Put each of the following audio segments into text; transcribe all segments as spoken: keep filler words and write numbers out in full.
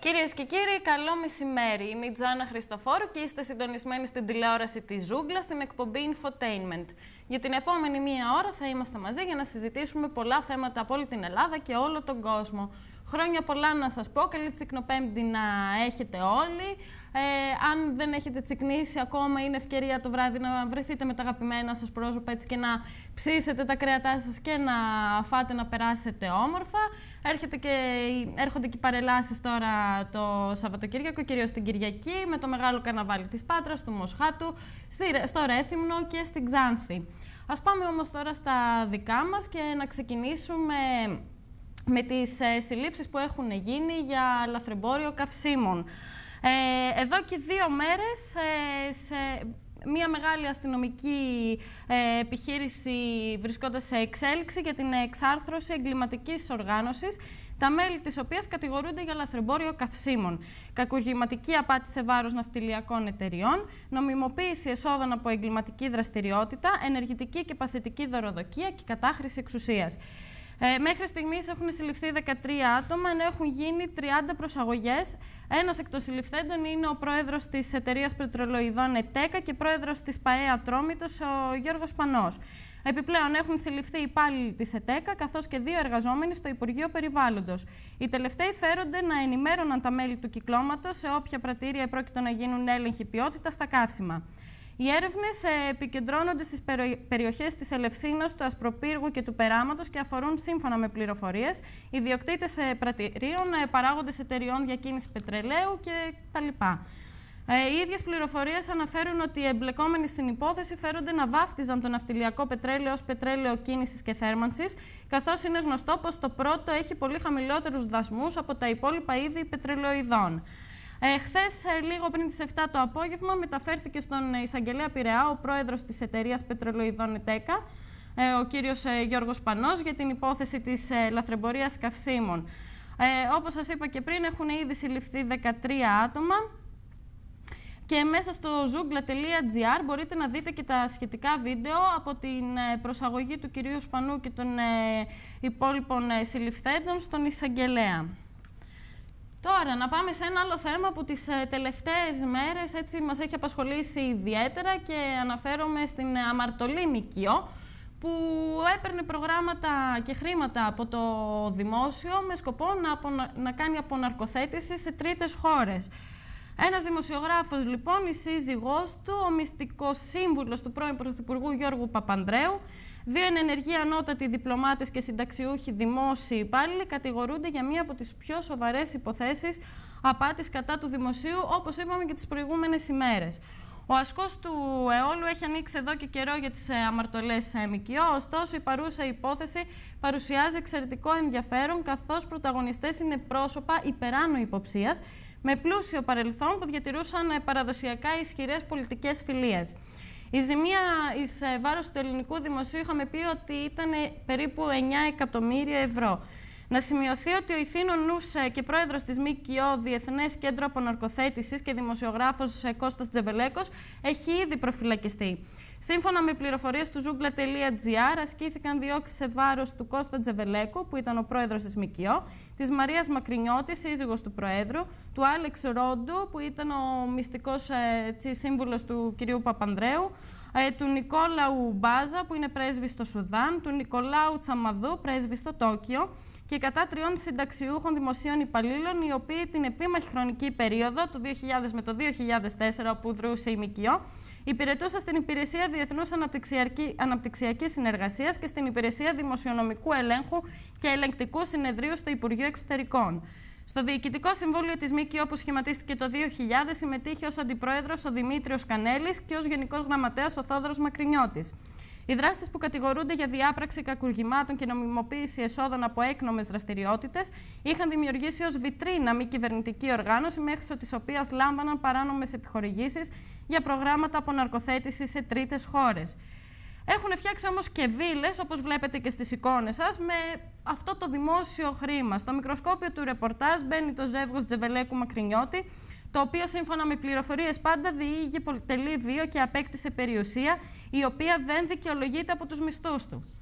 Κυρίες και κύριοι, καλό μεσημέρι. Είμαι η Τζοάννα Χριστοφόρου και είστε συντονισμένοι στην τηλεόραση της Ζούγκλα στην εκπομπή Infotainment. Για την επόμενη μία ώρα θα είμαστε μαζί για να συζητήσουμε πολλά θέματα από όλη την Ελλάδα και όλο τον κόσμο. Χρόνια πολλά να σας πω, καλή τσικνοπέμπτη να έχετε όλοι. Ε, αν δεν έχετε τσικνήσει ακόμα, είναι ευκαιρία το βράδυ να βρεθείτε με τα αγαπημένα σας πρόσωπα έτσι και να ψήσετε τα κρέατά σας και να φάτε να περάσετε όμορφα. Έρχεται και, έρχονται και οι παρελάσεις τώρα το Σαββατοκύριακο, κυρίως την Κυριακή, με το μεγάλο καρναβάλι της Πάτρας, του Μοσχάτου, στο Ρέθυμνο και στην Ξάνθη. Ας πάμε όμως τώρα στα δικά μας και να ξεκινήσουμε με τις ε, συλλήψεις που έχουν γίνει για λαθρεμπόριο καυσίμων. Ε, εδώ και δύο μέρες, ε, σε μια μεγάλη αστυνομική ε, επιχείρηση βρισκόταν σε εξέλιξη για την εξάρθρωση εγκληματικής οργάνωσης, τα μέλη της οποίας κατηγορούνται για λαθρεμπόριο καυσίμων, κακουργηματική απάτη σε βάρος ναυτιλιακών εταιριών, νομιμοποίηση εσόδων από εγκληματική δραστηριότητα, ενεργητική και παθητική δωροδοκία και κατάχρηση εξουσίας. Ε, μέχρι στιγμής έχουν συλληφθεί δεκατρία άτομα, ενώ έχουν γίνει τριάντα προσαγωγές. Ένας εκ των συλληφθέντων είναι ο πρόεδρος της εταιρείας πετρελοειδών ΕΤΕΚΑ και πρόεδρος της ΠΑΕ Ατρόμητος, ο Γιώργος Πανός. Επιπλέον, έχουν συλληφθεί υπάλληλοι της ΕΤΕΚΑ, καθώς και δύο εργαζόμενοι στο Υπουργείο Περιβάλλοντος. Οι τελευταίοι φέρονται να ενημέρωναν τα μέλη του κυκλώματος σε όποια πρατήρια επρόκειτο να γίνουν έλεγχοι ποιότητα στα καύσιμα. Οι έρευνες ε, επικεντρώνονται στις περιοχές της Ελευσίνας, του Ασπροπύργου και του Περάματος και αφορούν, σύμφωνα με πληροφορίες, ιδιοκτήτες ε, πρατηρίων, ε, παράγοντες εταιριών διακίνησης πετρελαίου κτλ. Ε, οι ίδιες πληροφορίες αναφέρουν ότι οι εμπλεκόμενοι στην υπόθεση φέρονται να βάφτιζαν το ναυτιλιακό πετρέλαιο ως πετρέλαιο κίνησης και θέρμανσης, καθώς είναι γνωστό πως το πρώτο έχει πολύ χαμηλότερους δασμούς από τα υπόλοιπα είδη πετρελοειδών. Ε, χθες, ε, λίγο πριν τις επτά το απόγευμα, μεταφέρθηκε στον εισαγγελέα Πειραιά ο πρόεδρος της εταιρείας πετρελοειδών ΕΤΕΚΑ, ε, ο κύριος ε, Γιώργος Πανός, για την υπόθεση της ε, λαθρεμπορίας καυσίμων. Ε, όπως σας είπα και πριν, έχουν ήδη συλληφθεί δεκατρία άτομα και μέσα στο ζούγκλα τελεία τζι άρ μπορείτε να δείτε και τα σχετικά βίντεο από την ε, προσαγωγή του κυρίου Σπανού και των ε, υπόλοιπων ε, συλληφθέντων στον εισαγγελέα. Τώρα, να πάμε σε ένα άλλο θέμα που τις ε, τελευταίες μέρες έτσι μας έχει απασχολήσει ιδιαίτερα και αναφέρομαι στην αμαρτωλή ΜΚΟ που έπαιρνε προγράμματα και χρήματα από το δημόσιο με σκοπό να, απονα... να κάνει αποναρκοθέτηση σε τρίτες χώρες. Ένας δημοσιογράφος, λοιπόν, η σύζυγός του, ο μυστικός σύμβουλος του πρώην Πρωθυπουργού Γιώργου Παπανδρέου, δύο εν ενεργεία ανώτατοι διπλωμάτες και συνταξιούχοι δημόσιοι υπάλληλοι κατηγορούνται για μία από τις πιο σοβαρές υποθέσεις απάτης κατά του δημοσίου, όπως είπαμε και τις προηγούμενες ημέρες. Ο ασκός του αιώλου έχει ανοίξει εδώ και καιρό για τις αμαρτωλές ΜΚΟ, ωστόσο η παρούσα υπόθεση παρουσιάζει εξαιρετικό ενδιαφέρον, καθώς πρωταγωνιστές είναι πρόσωπα υπεράνω υποψίας, με πλούσιο παρελθόν που διατηρούσαν παραδοσιακά ισχυρές πολιτικές φιλίες. Η ζημία εις βάρος του ελληνικού δημοσίου είχαμε πει ότι ήταν περίπου εννιά εκατομμύρια ευρώ. Να σημειωθεί ότι ο ηθήνων νους και πρόεδρος της ΜΚΟ Διεθνές Κέντρο Αποναρκοθέτησης και δημοσιογράφος Κώστας Τζεβελέκος έχει ήδη προφυλακιστεί. Σύμφωνα με πληροφορίες του ζούγκλα τελεία τζι άρ, ασκήθηκαν διώξεις σε βάρος του Κώστα Τζεβελέκου, που ήταν ο πρόεδρος της ΜΚΟ, της Μαρίας Μακρινιώτη, σύζυγος του Προέδρου, του Άλεξ Ρόντου, που ήταν ο μυστικός ε, σύμβουλος του κυρίου Παπανδρέου, ε, του Νικόλαου Μπάζα, που είναι πρέσβης στο Σουδάν, του Νικολάου Τσαμαδού, πρέσβη στο Τόκιο, και κατά τριών συνταξιούχων δημοσίων υπαλλήλων, οι οποίοι την επίμαχη χρονική περίοδο, του δύο χιλιάδες με το δύο χιλιάδες τέσσερα, όπου δρούσε η ΜΚΟ, υπηρετούσα στην Υπηρεσία Διεθνούς Αναπτυξιακής Συνεργασίας και στην Υπηρεσία Δημοσιονομικού Ελέγχου και Ελεγκτικού Συνεδρίου στο Υπουργείο Εξωτερικών. Στο Διοικητικό Συμβούλιο της ΜΚΟ, που σχηματίστηκε το δύο χιλιάδες, συμμετείχε ως αντιπρόεδρος ο Δημήτριος Κανέλης και ως γενικός γραμματέας ο Θόδωρος Μακρινιώτης. Οι δράστες που κατηγορούνται για διάπραξη κακουργημάτων και νομιμοποίηση εσόδων από έκνομες δραστηριότητες είχαν δημιουργήσει ως βιτρίνα μη κυβερνητική οργάνωση, μέσω της οποίας λάμβαναν παράνομες επιχορηγήσεις για προγράμματα αποναρκοθέτησης σε τρίτες χώρες. Έχουν φτιάξει όμως και βίλες, όπως βλέπετε και στις εικόνες σας, με αυτό το δημόσιο χρήμα. Στο μικροσκόπιο του ρεπορτάζ μπαίνει το ζεύγος Τζεβελέκου Μακρινιώτη, το οποίο σύμφωνα με πληροφορίες πάντα διήγε πολυτελή βίο και απέκτησε περιουσία, η οποία δεν δικαιολογείται από τους μισθούς του.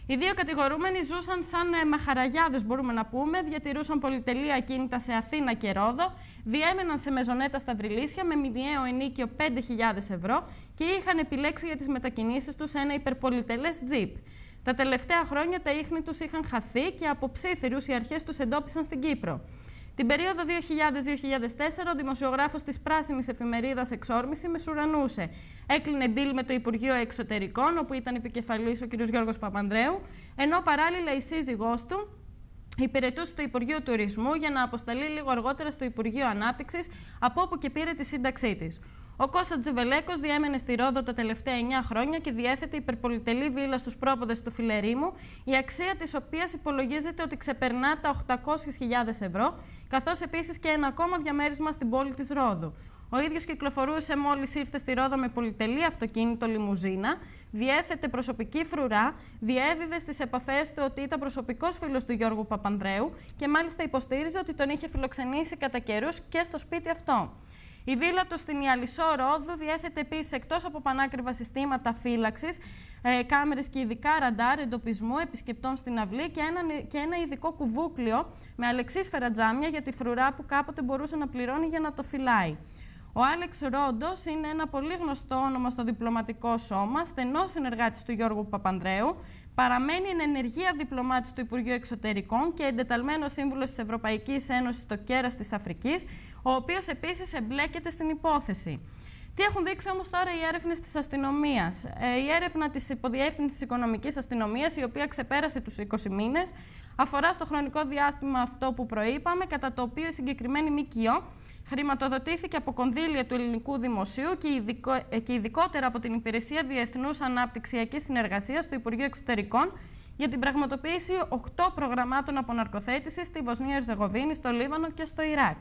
Οι δύο κατηγορούμενοι ζούσαν σαν ε, μαχαραγιάδες, μπορούμε να πούμε, διατηρούσαν πολυτελεία ακίνητα σε Αθήνα και Ρόδο, διέμεναν σε μεζονέτα στα Βρυλίσια με μηνιαίο ενίκιο πέντε χιλιάδες ευρώ και είχαν επιλέξει για τις μετακινήσεις τους ένα υπερπολιτελές τζιπ. Τα τελευταία χρόνια τα ίχνη τους είχαν χαθεί και από ψήθυρους οι αρχές τους εντόπισαν στην Κύπρο. Την περίοδο δύο χιλιάδες με δύο χιλιάδες τέσσερα, ο δημοσιογράφος της πράσινης εφημερίδας Εξόρμηση μεσουρανούσε. Έκλεινε deal με το Υπουργείο Εξωτερικών, όπου ήταν επικεφαλής ο κ. Γιώργος Παπανδρέου, ενώ παράλληλα η σύζυγός του υπηρετούσε στο Υπουργείο Τουρισμού για να αποσταλεί λίγο αργότερα στο Υπουργείο Ανάπτυξης, από όπου και πήρε τη σύνταξή της. Ο Κώστας Τζιβελέκος διέμενε στη Ρόδο τα τελευταία εννιά χρόνια και διέθετε υπερπολιτελή βίλα στους πρόποδες του Φιλερήμου, η αξία της οποίας υπολογίζεται ότι ξεπερνά τα οκτακόσιες χιλιάδες ευρώ, καθώς επίσης και ένα ακόμα διαμέρισμα στην πόλη της Ρόδου. Ο ίδιος κυκλοφορούσε μόλις ήρθε στη Ρόδο με πολυτελή αυτοκίνητο λιμουζίνα, διέθετε προσωπική φρουρά, διέδιδε στις επαφές του ότι ήταν προσωπικός φίλος του Γιώργου Παπανδρέου και μάλιστα υποστήριζε ότι τον είχε φιλοξενήσει κατά καιρούς και στο σπίτι αυτό. Η βίλα του στην Ιαλισσό Ρόδου διέθετε επίσης εκτός από πανάκριβα συστήματα φύλαξης, ε, κάμερες και ειδικά ραντάρ εντοπισμού επισκεπτών στην αυλή και ένα, και ένα ειδικό κουβούκλιο με αλεξίσφαιρα τζάμια για τη φρουρά που κάποτε μπορούσε να πληρώνει για να το φυλάει. Ο Άλεξ Ρόντος είναι ένα πολύ γνωστό όνομα στο διπλωματικό σώμα, στενός συνεργάτης του Γιώργου Παπανδρέου, παραμένει εν ενεργεία διπλωμάτης του Υπουργείου Εξωτερικών και εντεταλμένος σύμβουλος της Ευρωπαϊκής Ένωσης στο κέρας της Αφρικής, ο οποίος επίσης εμπλέκεται στην υπόθεση. Τι έχουν δείξει όμως τώρα οι έρευνες της αστυνομίας? Ε, η έρευνα της Υποδιεύθυνσης Οικονομικής Αστυνομίας, η οποία ξεπέρασε τους είκοσι μήνες, αφορά στο χρονικό διάστημα αυτό που προείπαμε, κατά το οποίο η συγκεκριμένη ΜΚΟ χρηματοδοτήθηκε από κονδύλια του ελληνικού δημοσίου και, ειδικο... και ειδικότερα από την Υπηρεσία Διεθνούς Αναπτυξιακής Συνεργασίας του Υπουργείου Εξωτερικών για την πραγματοποίηση οκτώ προγραμμάτων αποναρκοθέτησης στη Βοσνία Ερζεγοβίνη, στο Λίβανο και στο Ιράκ.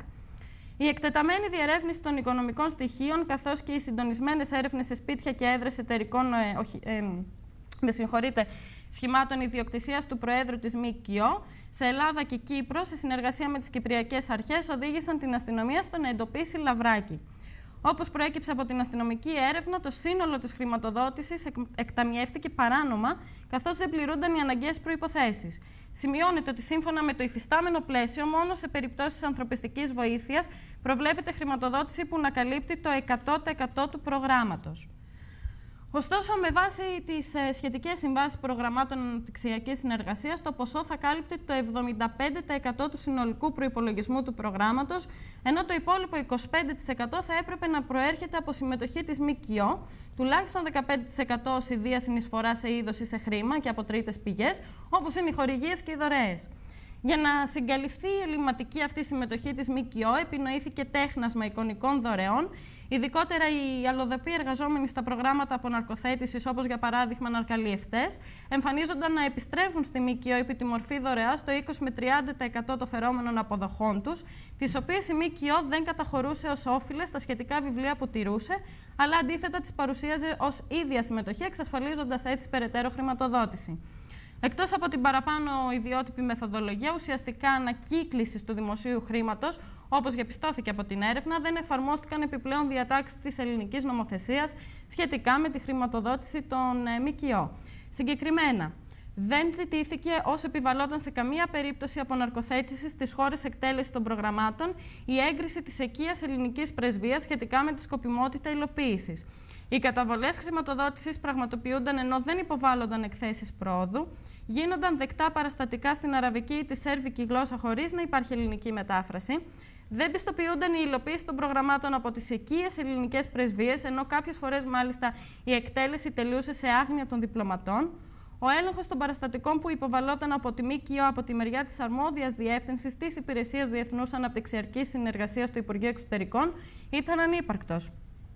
Η εκτεταμένη διερεύνηση των οικονομικών στοιχείων, καθώς και οι συντονισμένες έρευνες σε σπίτια και έδρες εταιρικών ε, όχι, ε, με συγχωρείτε, σχημάτων ιδιοκτησίας του Προέδρου της ΜΚΟ σε Ελλάδα και Κύπρο, σε συνεργασία με τις Κυπριακές Αρχές, οδήγησαν την αστυνομία στο να εντοπίσει λαβράκι. Όπως προέκυψε από την αστυνομική έρευνα, το σύνολο της χρηματοδότησης εκταμιεύτηκε παράνομα, καθώς δεν πληρούνταν οι αναγκαίες προϋποθέσεις. Σημειώνεται ότι σύμφωνα με το υφιστάμενο πλαίσιο, μόνο σε περιπτώσεις ανθρωπιστικής βοήθειας προβλέπεται χρηματοδότηση που να καλύπτει το εκατό τοις εκατό του προγράμματος. Ωστόσο, με βάση τις σχετικές συμβάσεις προγραμμάτων αναπτυξιακής συνεργασίας, το ποσό θα κάλυπτε το εβδομήντα πέντε τοις εκατό του συνολικού προϋπολογισμού του προγράμματος, ενώ το υπόλοιπο είκοσι πέντε τοις εκατό θα έπρεπε να προέρχεται από συμμετοχή της ΜΚΟ, τουλάχιστον δεκαπέντε τοις εκατό ως ιδία συνεισφορά σε είδωση σε χρήμα και από τρίτες πηγές, όπως είναι οι χορηγίες και οι δωρεές. Για να συγκαλυφθεί η ελλειμματική αυτή συμμετοχή της ΜΚΟ, επινοήθηκε τέχνασμα εικονικών δωρεών. Ειδικότερα οι αλλοδαποί εργαζόμενοι στα προγράμματα αποναρκοθέτησης, όπως για παράδειγμα ναρκαλιευτές, εμφανίζονταν να επιστρέφουν στη ΜΚΟ επί τη μορφή δωρεάς στο είκοσι με τριάντα τοις εκατό των φερόμενων αποδοχών τους, τις οποίες η ΜΚΟ δεν καταχωρούσε ως όφιλες στα σχετικά βιβλία που τηρούσε, αλλά αντίθετα τις παρουσίαζε ως ίδια συμμετοχή, εξασφαλίζοντας έτσι περαιτέρω χρηματοδότηση. Εκτός από την παραπάνω ιδιότυπη μεθοδολογία, ουσιαστικά ανακύκλησης του δημοσίου χρήματος, όπως διαπιστώθηκε από την έρευνα, δεν εφαρμόστηκαν επιπλέον διατάξεις της ελληνικής νομοθεσίας σχετικά με τη χρηματοδότηση των ΜΚΟ. Συγκεκριμένα, δεν ζητήθηκε ως επιβαλόταν σε καμία περίπτωση αποναρκοθέτηση στις χώρες εκτέλεσης των προγραμμάτων η έγκριση της εκείας ελληνικής πρεσβείας σχετικά με τη σκοπιμότητα υλοποίησης. Οι καταβολές χρηματοδότησης πραγματοποιούνταν ενώ δεν υποβάλλονταν εκθέσεις προόδου, γίνονταν δεκτά παραστατικά στην αραβική ή τη σέρβικη γλώσσα χωρίς να υπάρχει ελληνική μετάφραση, δεν πιστοποιούνταν η υλοποίηση των προγραμμάτων από τις οικίες ελληνικές πρεσβείες, ενώ κάποιες φορές μάλιστα η εκτέλεση τελείωσε σε άγνοια των διπλωματών. Ο έλεγχος των παραστατικών που υποβαλλόταν από τη ΜΚΟ από τη μεριά της αρμόδιας διεύθυνσης της Υπηρεσίας Διεθνούς Αναπτυξιακής Συνεργασίας του Υπουργείου Εξωτερικών ήταν ανύπαρκτος.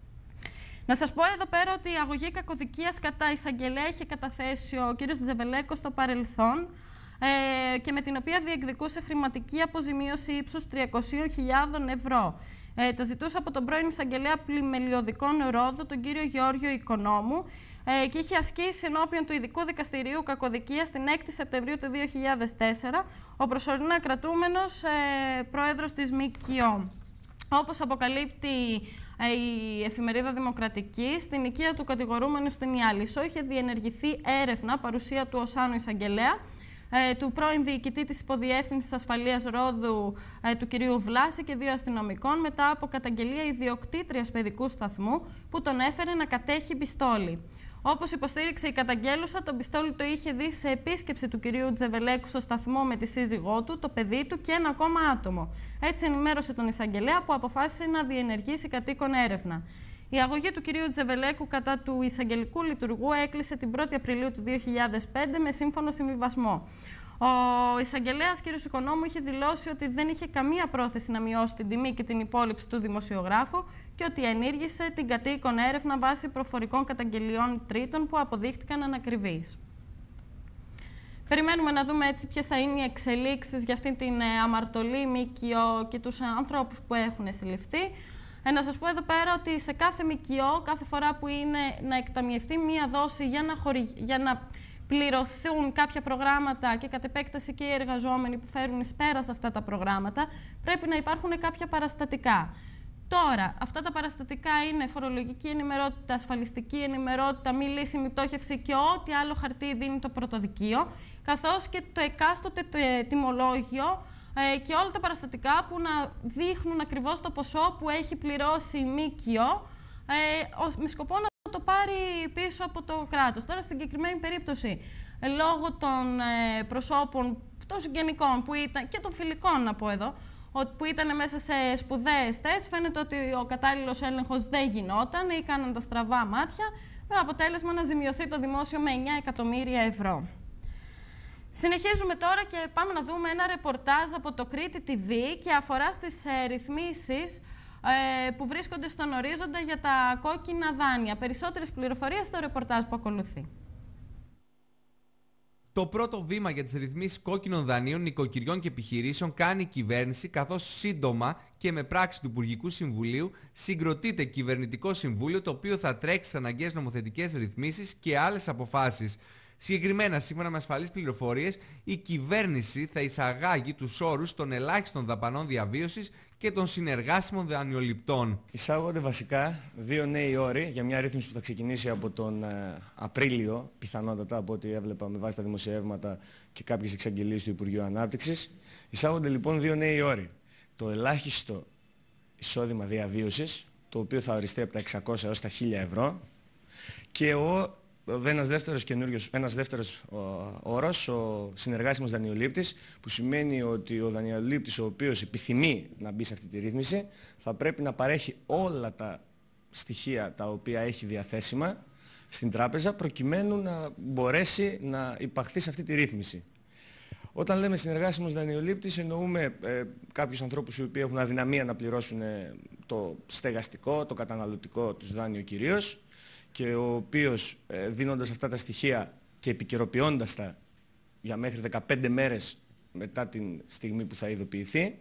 Να σας πω εδώ πέρα ότι η αγωγή κακοδικίας κατά εισαγγελέα είχε καταθέσει ο κ. Τζεβελέκος στο παρελθόν ε, και με την οποία διεκδικούσε χρηματική αποζημίωση ύψους τριακόσιες χιλιάδες ευρώ. Ε, τα ζητούσε από τον πρώην εισαγγελέα πλημελιωδικών Ρόδου, τον κύριο Γεώργιο Οικονόμου, ε, και είχε ασκήσει ενώπιον του Ειδικού Δικαστηρίου Κακοδικίας την έκτη Σεπτεμβρίου του δύο χιλιάδες τέσσερα, ο προσωρινά κρατούμενος ε, πρόεδρος της ΜΚΟ. Όπως αποκαλύπτει η εφημερίδα Δημοκρατική, στην οικία του κατηγορούμενου στην Ιάλισσο είχε διενεργηθεί έρευνα παρουσία του Οσάνου Εισαγγελέα, ε, του πρώην διοικητή της Υποδιεύθυνσης Ασφαλείας Ρόδου, ε, του κυρίου Βλάση, και δύο αστυνομικών μετά από καταγγελία ιδιοκτήτριας παιδικού σταθμού που τον έφερε να κατέχει πιστόλι. Όπως υποστήριξε η καταγγέλουσα, το πιστόλι το είχε δει σε επίσκεψη του κυρίου Τζεβελέκου στο σταθμό με τη σύζυγό του, το παιδί του και ένα ακόμα άτομο. Έτσι ενημέρωσε τον εισαγγελέα, που αποφάσισε να διενεργήσει κατοίκον έρευνα. Η αγωγή του κυρίου Τζεβελέκου κατά του εισαγγελικού λειτουργού έκλεισε την πρώτη Απριλίου του δύο χιλιάδες πέντε με σύμφωνο συμβιβασμό. Ο εισαγγελέας κ. Οικονόμου είχε δηλώσει ότι δεν είχε καμία πρόθεση να μειώσει την τιμή και την υπόλοιψη του δημοσιογράφου και ότι ενήργησε την κατοίκον έρευνα βάσει προφορικών καταγγελιών τρίτων που αποδείχτηκαν ανακριβείς. Περιμένουμε να δούμε έτσι ποιες θα είναι οι εξελίξεις για αυτή την αμαρτωλή ΜΚΟ και τους ανθρώπους που έχουν συλληφθεί. Ε, να σας πω εδώ πέρα ότι σε κάθε ΜΚΟ, κάθε φορά που είναι να εκταμιευτεί μία δόση για να, χορι... για να πληρωθούν κάποια προγράμματα και κατ' επέκταση και οι εργαζόμενοι που φέρουν εις πέρας αυτά τα προγράμματα, πρέπει να υπάρχουν κάποια παραστατικά. Τώρα, αυτά τα παραστατικά είναι φορολογική ενημερότητα, ασφαλιστική ενημερότητα, μη λύσιμη πτώχευση και ό,τι άλλο χαρτί δίνει το πρωτοδικείο, καθώς και το εκάστοτε το τιμολόγιο ε, και όλα τα παραστατικά που να δείχνουν ακριβώς το ποσό που έχει πληρώσει η ΜΚΟ ε, με σκοπό να το πάρει πίσω από το κράτος. Τώρα, στην συγκεκριμένη περίπτωση, ε, λόγω των ε, προσώπων των συγγενικών που ήταν, και των φιλικών, να πω εδώ, που ήταν μέσα σε σπουδαίες θέσεις, φαίνεται ότι ο κατάλληλος έλεγχος δεν γινόταν ή κάναν τα στραβά μάτια, με αποτέλεσμα να ζημιωθεί το δημόσιο με εννιά εκατομμύρια ευρώ. Συνεχίζουμε τώρα και πάμε να δούμε ένα ρεπορτάζ από το Κρήτη τι βι και αφορά στις ε, ρυθμίσεις ε, που βρίσκονται στον ορίζοντα για τα κόκκινα δάνεια. Περισσότερες πληροφορίες στο ρεπορτάζ που ακολουθεί. Το πρώτο βήμα για τις ρυθμίσεις κόκκινων δανείων νοικοκυριών και επιχειρήσεων κάνει η κυβέρνηση, καθώς σύντομα και με πράξη του Υπουργικού Συμβουλίου συγκροτείται κυβερνητικό συμβούλιο, το οποίο θα τρέξει στις αναγκαίες νομοθετικές ρυθμίσεις και άλλες αποφάσεις. Συγκεκριμένα, σύμφωνα με ασφαλείς πληροφορίες, η κυβέρνηση θα εισαγάγει τους όρους των ελάχιστων δαπανών διαβίωσης και των συνεργάσιμων δανειοληπτών. Εισάγονται βασικά δύο νέοι όροι για μια ρύθμιση που θα ξεκινήσει από τον ε, Απρίλιο, πιθανότατα από ό,τι έβλεπα με βάση τα δημοσιεύματα και κάποιες εξαγγελίες του Υπουργείου Ανάπτυξης. Εισάγονται λοιπόν δύο νέοι όροι. Το ελάχιστο εισόδημα διαβίωσης, το οποίο θα οριστεί από τα εξακόσια έως τα χίλια ευρώ, και ο ένας δεύτερος καινούριος, ένας δεύτερος ο, όρος, ο συνεργάσιμος δανειολήπτης, που σημαίνει ότι ο δανειολήπτης ο οποίος επιθυμεί να μπει σε αυτή τη ρύθμιση θα πρέπει να παρέχει όλα τα στοιχεία τα οποία έχει διαθέσιμα στην τράπεζα προκειμένου να μπορέσει να υπαχθεί σε αυτή τη ρύθμιση. Όταν λέμε συνεργάσιμος δανειολήπτης εννοούμε ε, κάποιους ανθρώπους οι οποίοι έχουν αδυναμία να πληρώσουν ε, το στεγαστικό, το καταναλωτικό τους δάνειο κυρίως, και ο οποίος ε, δίνοντας αυτά τα στοιχεία και επικαιροποιώντας τα για μέχρι δεκαπέντε μέρες μετά την στιγμή που θα ειδοποιηθεί,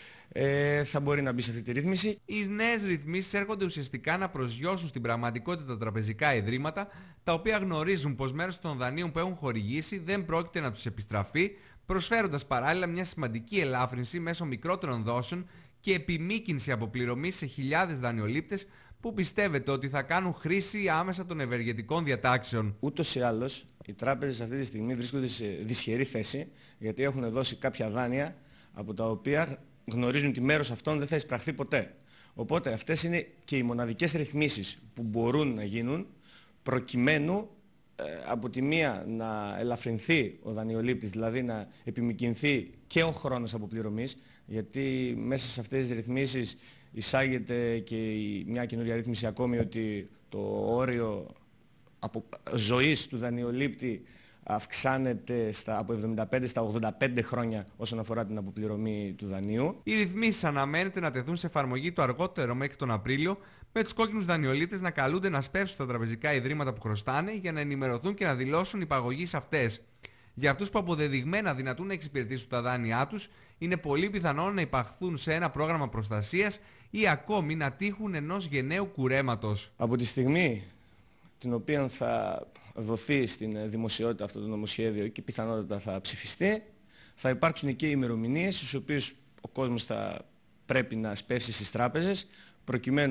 ε, θα μπορεί να μπει σε αυτή τη ρύθμιση. Οι νέες ρυθμίσεις έρχονται ουσιαστικά να προσγειώσουν στην πραγματικότητα τα τραπεζικά ιδρύματα, τα οποία γνωρίζουν πως μέρος των δανείων που έχουν χορηγήσει δεν πρόκειται να τους επιστραφεί, προσφέροντας παράλληλα μια σημαντική ελάφρυνση μέσω μικρότερων δόσεων και επιμήκυνση αποπληρωμής σε χιλιάδες δανειολήπτες που πιστεύετε ότι θα κάνουν χρήση άμεσα των ευεργετικών διατάξεων. Ούτως ή άλλως, οι τράπεζες αυτή τη στιγμή βρίσκονται σε δυσχερή θέση, γιατί έχουν δώσει κάποια δάνεια από τα οποία γνωρίζουν ότι μέρος αυτών δεν θα εισπραχθεί ποτέ. Οπότε αυτές είναι και οι μοναδικές ρυθμίσεις που μπορούν να γίνουν προκειμένου ε, από τη μία να ελαφρυνθεί ο δανειολήπτης, δηλαδή να επιμικρυνθεί και ο χρόνος αποπληρωμής, γιατί μέσα σε αυτές τις ρυθμίσεις εισάγεται και μια καινούρια ρύθμιση ακόμη ότι το όριο από ζωής του δανειολήπτη αυξάνεται στα, από εβδομήντα πέντε στα ογδόντα πέντε χρόνια όσον αφορά την αποπληρωμή του δανείου. Οι ρυθμίσεις αναμένεται να τεθούν σε εφαρμογή το αργότερο μέχρι τον Απρίλιο, με τους κόκκινους δανειολήπτες να καλούνται να σπεύσουν στα τραπεζικά ιδρύματα που χρωστάνε για να ενημερωθούν και να δηλώσουν υπαγωγή σε αυτές. Για αυτούς που αποδεδειγμένα δυνατούν να εξυπηρετήσουν τα δάνειά τους, είναι πολύ πιθανό να υπαχθούν σε ένα πρόγραμμα προστασίας ή ακόμη να τύχουν ενός γενναίου κουρέματος. Από τη στιγμή την οποία θα δοθεί στην δημοσιότητα αυτό το νομοσχέδιο και πιθανότατα θα ψηφιστεί, θα υπάρξουν και ημερομηνίες στις οποίες ο κόσμος θα πρέπει να σπεύσει στις τράπεζες προκειμένου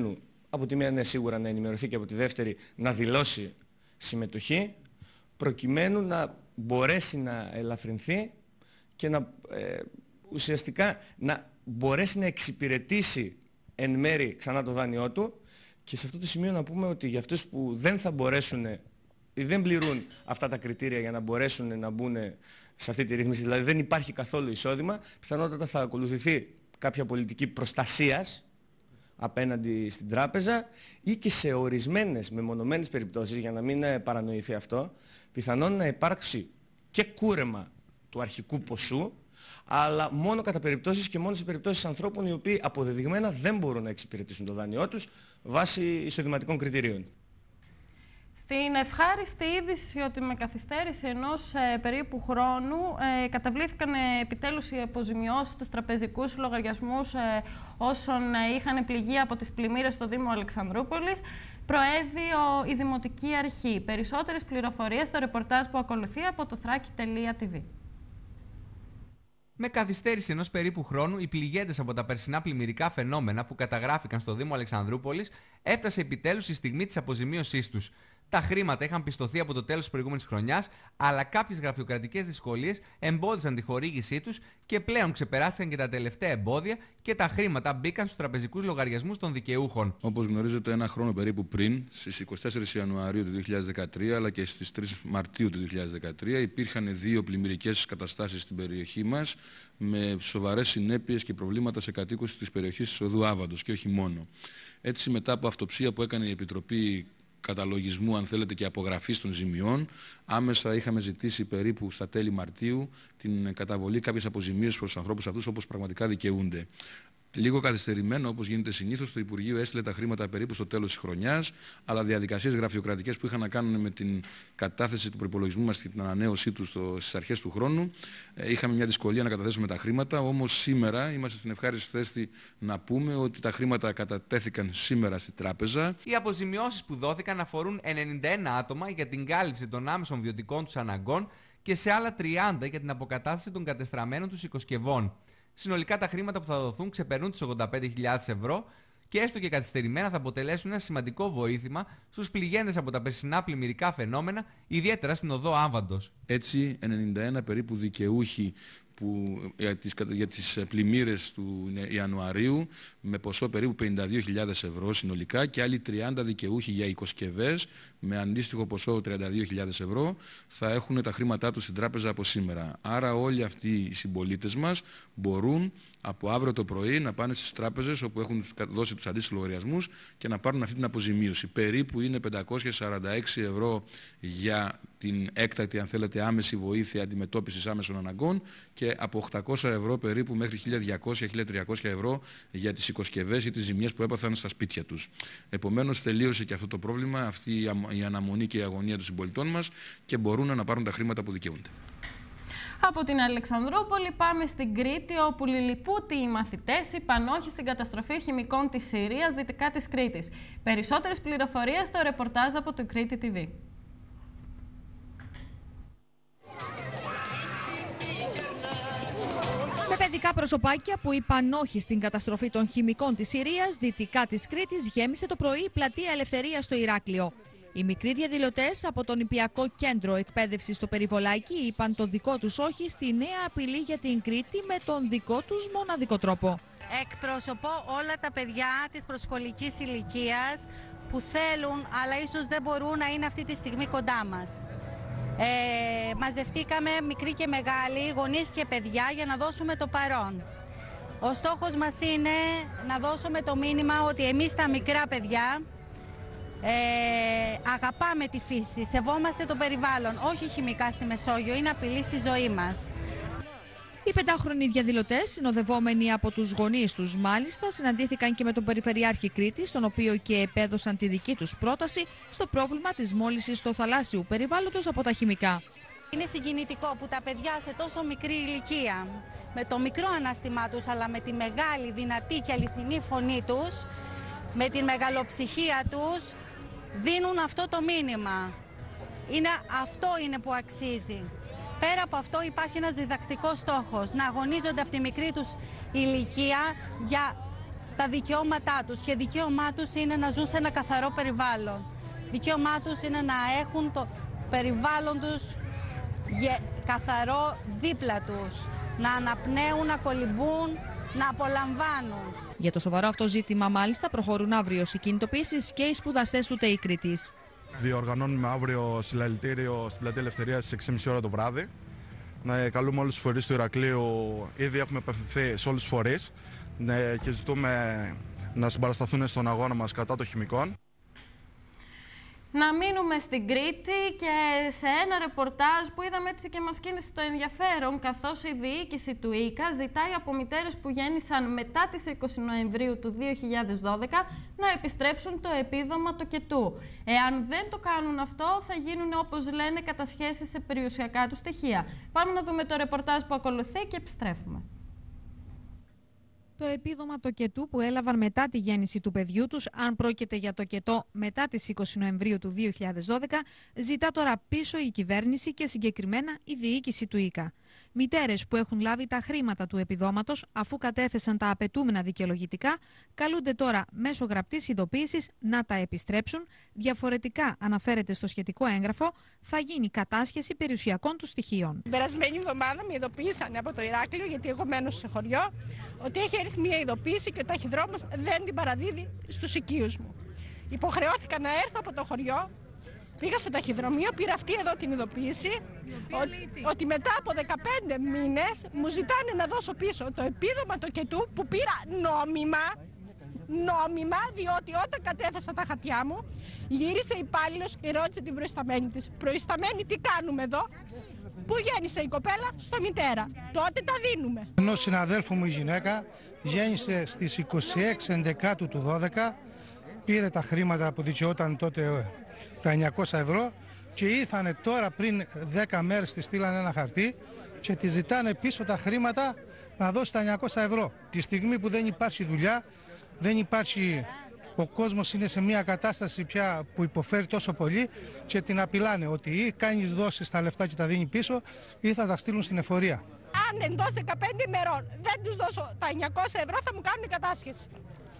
από τη μία ναι, σίγουρα να ενημερωθεί και από τη δεύτερη να δηλώσει συμμετοχή, προκειμένου να μπορέσει να ελαφρυνθεί και να ε, ουσιαστικά να μπορέσει να εξυπηρετήσει εν μέρη ξανά το δάνειό του. Και σε αυτό το σημείο να πούμε ότι για αυτούς που δεν θα μπορέσουν ή δεν πληρούν αυτά τα κριτήρια για να μπορέσουν να μπουν σε αυτή τη ρύθμιση, δηλαδή δεν υπάρχει καθόλου εισόδημα, πιθανότατα θα ακολουθηθεί κάποια πολιτική προστασίας απέναντι στην τράπεζα ή και σε ορισμένες μεμονωμένες περιπτώσεις, για να μην παρανοηθεί αυτό, πιθανόν να υπάρξει και κούρεμα του αρχικού ποσού, αλλά μόνο κατά περιπτώσεις και μόνο σε περιπτώσεις ανθρώπων οι οποίοι αποδεδειγμένα δεν μπορούν να εξυπηρετήσουν το δάνειό τους βάσει εισοδηματικών κριτηρίων. Στην ευχάριστη είδηση ότι με καθυστέρηση ενός ε, περίπου χρόνου ε, καταβλήθηκαν ε, επιτέλους οι αποζημιώσεις στους τραπεζικούς λογαριασμούς ε, όσων ε, είχαν πληγεί από τις πλημμύρες στο Δήμο Αλεξανδρούπολης, προέβη ο, η Δημοτική Αρχή. Περισσότερες πληροφορίες στο ρεπορτάζ που ακολουθεί από το θράκη τελεία τι βι. Με καθυστέρηση ενός περίπου χρόνου, οι πληγέντες από τα περσινά πλημμυρικά φαινόμενα που καταγράφηκαν στο Δήμο Αλεξανδρούπολης έφτασε επιτέλους η στιγμή της αποζημίωσής τους. Τα χρήματα είχαν πιστωθεί από το τέλος της προηγούμενης χρονιάς, αλλά κάποιες γραφειοκρατικές δυσκολίες εμπόδισαν τη χορήγησή τους και πλέον ξεπεράστηκαν και τα τελευταία εμπόδια και τα χρήματα μπήκαν στους τραπεζικούς λογαριασμούς των δικαιούχων. Όπως γνωρίζετε, ένα χρόνο περίπου πριν, στις εικοστή τέταρτη Ιανουαρίου του δύο χιλιάδες δεκατρία αλλά και στις τρεις Μαρτίου του δύο χιλιάδες δεκατρία, υπήρχαν δύο πλημμυρικές καταστάσεις στην περιοχή μας με σοβαρές συνέπειες και προβλήματα σε κατοίκους της περιοχής της Οδού Άβαντος και όχι μόνο. Έτσι, μετά από αυτοψία που έκανε η Επιτροπή Καταλογισμού, αν θέλετε, και απογραφής των ζημιών, άμεσα είχαμε ζητήσει περίπου στα τέλη Μαρτίου την καταβολή κάποιες αποζημίωσης προς τους ανθρώπους αυτούς όπως πραγματικά δικαιούνται. Λίγο καθυστερημένο, όπως γίνεται συνήθως, το Υπουργείο έστειλε τα χρήματα περίπου στο τέλος της χρονιάς, αλλά διαδικασίες γραφειοκρατικές που είχαν να κάνουν με την κατάθεση του προϋπολογισμού μας και την ανανέωσή του στο, στις αρχές του χρόνου, ε, είχαμε μια δυσκολία να καταθέσουμε τα χρήματα. Όμως σήμερα είμαστε στην ευχάριστη θέση να πούμε ότι τα χρήματα κατατέθηκαν σήμερα στη τράπεζα. Οι αποζημιώσεις που δόθηκαν αφορούν ενενήντα ένα άτομα για την κάλυψη των άμεσων βιωτικών τους αναγκών και σε άλλα τριάντα για την αποκατάσταση των κατεστραμμένων τους οικοσκευών. Συνολικά τα χρήματα που θα δοθούν ξεπερνούν τις ογδόντα πέντε χιλιάδες ευρώ και έστω και καθυστερημένα θα αποτελέσουν ένα σημαντικό βοήθημα στους πληγέντες από τα περσινά πλημμυρικά φαινόμενα, ιδιαίτερα στην Οδό Άμβαντος. Έτσι, ενενήντα ένα περίπου δικαιούχοι που, για, τις, για τις πλημμύρες του Ιανουαρίου με ποσό περίπου πενήντα δύο χιλιάδες ευρώ συνολικά και άλλοι τριάντα δικαιούχοι για οικοσκευές με αντίστοιχο ποσό τριάντα δύο χιλιάδες ευρώ θα έχουν τα χρήματά τους στην τράπεζα από σήμερα. Άρα όλοι αυτοί οι συμπολίτες μας μπορούν από αύριο το πρωί να πάνε στις τράπεζες όπου έχουν δώσει τους αντίστοιχους λογαριασμούς και να πάρουν αυτή την αποζημίωση. Περίπου είναι πεντακόσια σαράντα έξι ευρώ για την έκτακτη, αν θέλετε, άμεση βοήθεια αντιμετώπισης άμεσων αναγκών και από οκτακόσια ευρώ περίπου μέχρι χίλια διακόσια με χίλια τριακόσια ευρώ για τις οικοσκευές ή τις ζημιές που έπαθαν στα σπίτια τους. Επομένως τελείωσε και αυτό το πρόβλημα, αυτή η αναμονή και η αγωνία των συμπολιτών μας και μπορούν να πάρουν τα χρήματα που δικαιούνται. Από την Αλεξανδρούπολη πάμε στην Κρήτη, όπου λιλιπούτοι οι μαθητές είπαν όχι στην καταστροφή χημικών της Συρίας δυτικά της Κρήτης. Περισσότερες πληροφορίες στο ρεπορτάζ από το Κρήτη τι βι. Με παιδικά προσωπάκια που είπαν όχι στην καταστροφή των χημικών της Συρίας δυτικά της Κρήτης γέμισε το πρωί η πλατεία Ελευθερίας στο Ηράκλειο. Οι μικροί διαδηλωτές από το Νηπιακό Κέντρο Εκπαίδευσης στο Περιβολάκι είπαν το δικό τους όχι στη νέα απειλή για την Κρήτη με τον δικό τους μοναδικό τρόπο. Εκπροσωπώ όλα τα παιδιά της προσχολικής ηλικίας που θέλουν αλλά ίσως δεν μπορούν να είναι αυτή τη στιγμή κοντά μας. Ε, μαζευτήκαμε μικροί και μεγάλοι, γονείς και παιδιά για να δώσουμε το παρόν. Ο στόχος μας είναι να δώσουμε το μήνυμα ότι εμείς τα μικρά παιδιά Ε, αγαπάμε τη φύση, σεβόμαστε το περιβάλλον, όχι χημικά στη Μεσόγειο, είναι απειλή στη ζωή μας. Οι πεντάχρονοι διαδηλωτές, συνοδευόμενοι από τους γονείς τους μάλιστα, συναντήθηκαν και με τον Περιφερειάρχη Κρήτης, τον οποίο και επέδωσαν τη δική τους πρόταση στο πρόβλημα της μόλυνσης του θαλάσσιου περιβάλλοντος από τα χημικά. Είναι συγκινητικό που τα παιδιά σε τόσο μικρή ηλικία, με το μικρό ανάστημά τους, αλλά με τη μεγάλη, δυνατή και αληθινή φωνή τους, με την μεγαλοψυχία τους, δίνουν αυτό το μήνυμα. Είναι, αυτό είναι που αξίζει. Πέρα από αυτό υπάρχει ένας διδακτικός στόχος, να αγωνίζονται από τη μικρή τους ηλικία για τα δικαιώματά τους και δικαίωμά τους είναι να ζουν σε ένα καθαρό περιβάλλον. Δικαίωμά τους είναι να έχουν το περιβάλλον τους καθαρό δίπλα τους, να αναπνέουν, να κολυμπούν, να απολαμβάνουν. Για το σοβαρό αυτό ζήτημα, μάλιστα, προχωρούν αύριο οι κινητοποιήσεις και οι σπουδαστές του ΤΕΙ Κρήτης. Διοργανώνουμε αύριο συλλαλητήριο στην Πλατεία Ελευθερίας στις έξι και μισή ώρα το βράδυ. Να καλούμε όλους τους φορείς του Ηρακλείου, ήδη έχουμε απευθυνθεί σε όλους τους φορείς και ζητούμε να συμπαρασταθούν στον αγώνα μας κατά των χημικών. Να μείνουμε στην Κρήτη και σε ένα ρεπορτάζ που είδαμε έτσι και μας κίνησε το ενδιαφέρον, καθώς η διοίκηση του ΙΚΑ ζητάει από μητέρες που γέννησαν μετά τις είκοσι Νοεμβρίου του δύο χιλιάδες δώδεκα να επιστρέψουν το επίδομα τοκετού. Εάν δεν το κάνουν αυτό, θα γίνουν, όπως λένε, κατασχέσεις σε περιουσιακά του στοιχεία. Πάμε να δούμε το ρεπορτάζ που ακολουθεί και επιστρέφουμε. Το επίδομα τοκετού που έλαβαν μετά τη γέννηση του παιδιού τους, αν πρόκειται για τοκετό μετά τις είκοσι Νοεμβρίου του δύο χιλιάδες δώδεκα, ζητά τώρα πίσω η κυβέρνηση και συγκεκριμένα η διοίκηση του ΙΚΑ. Μητέρες που έχουν λάβει τα χρήματα του επιδόματος αφού κατέθεσαν τα απαιτούμενα δικαιολογητικά, καλούνται τώρα μέσω γραπτής ειδοποίησης να τα επιστρέψουν. Διαφορετικά, αναφέρεται στο σχετικό έγγραφο, θα γίνει κατάσχεση περιουσιακών του στοιχείων. Την περασμένη εβδομάδα με ειδοποίησαν από το Ηράκλειο, γιατί εγώ μένω σε χωριό, ότι έχει έρθει μια ειδοποίηση και ο ταχυδρόμος δεν την παραδίδει στους οικείους μου. Υποχρεώθηκα να έρθω από το χωριό. Πήγα στο ταχυδρομείο, πήρα αυτή εδώ την ειδοποίηση, ο, ότι μετά από δεκαπέντε μήνες μου ζητάνε να δώσω πίσω το επίδομα τοκετού που πήρα νόμιμα, νόμιμα, διότι όταν κατέθεσα τα χαρτιά μου, γύρισε υπάλληλος και ρώτησε την προϊσταμένη της. Προϊσταμένη, τι κάνουμε εδώ? Πού γέννησε η κοπέλα? Στο μητέρα. Τότε τα δίνουμε. Ενός συναδέλφου μου η γυναίκα γέννησε στις είκοσι έξι Ενδεκάτου του δώδεκα, πήρε τα χρήματα που δικαιόταν τότε τα εννιακόσια ευρώ και ήρθανε τώρα πριν δέκα μέρες, τη στείλανε ένα χαρτί και τη ζητάνε πίσω τα χρήματα να δώσει τα εννιακόσια ευρώ. Τη στιγμή που δεν υπάρχει δουλειά, δεν υπάρχει, ο κόσμος είναι σε μια κατάσταση πια που υποφέρει τόσο πολύ και την απειλάνε ότι ή κάνεις δώσεις τα λεφτά και τα δίνει πίσω ή θα τα στείλουν στην εφορία. Αν εντός δεκαπέντε ημερών δεν τους δώσω τα εννιακόσια ευρώ θα μου κάνουν κατάσχεση.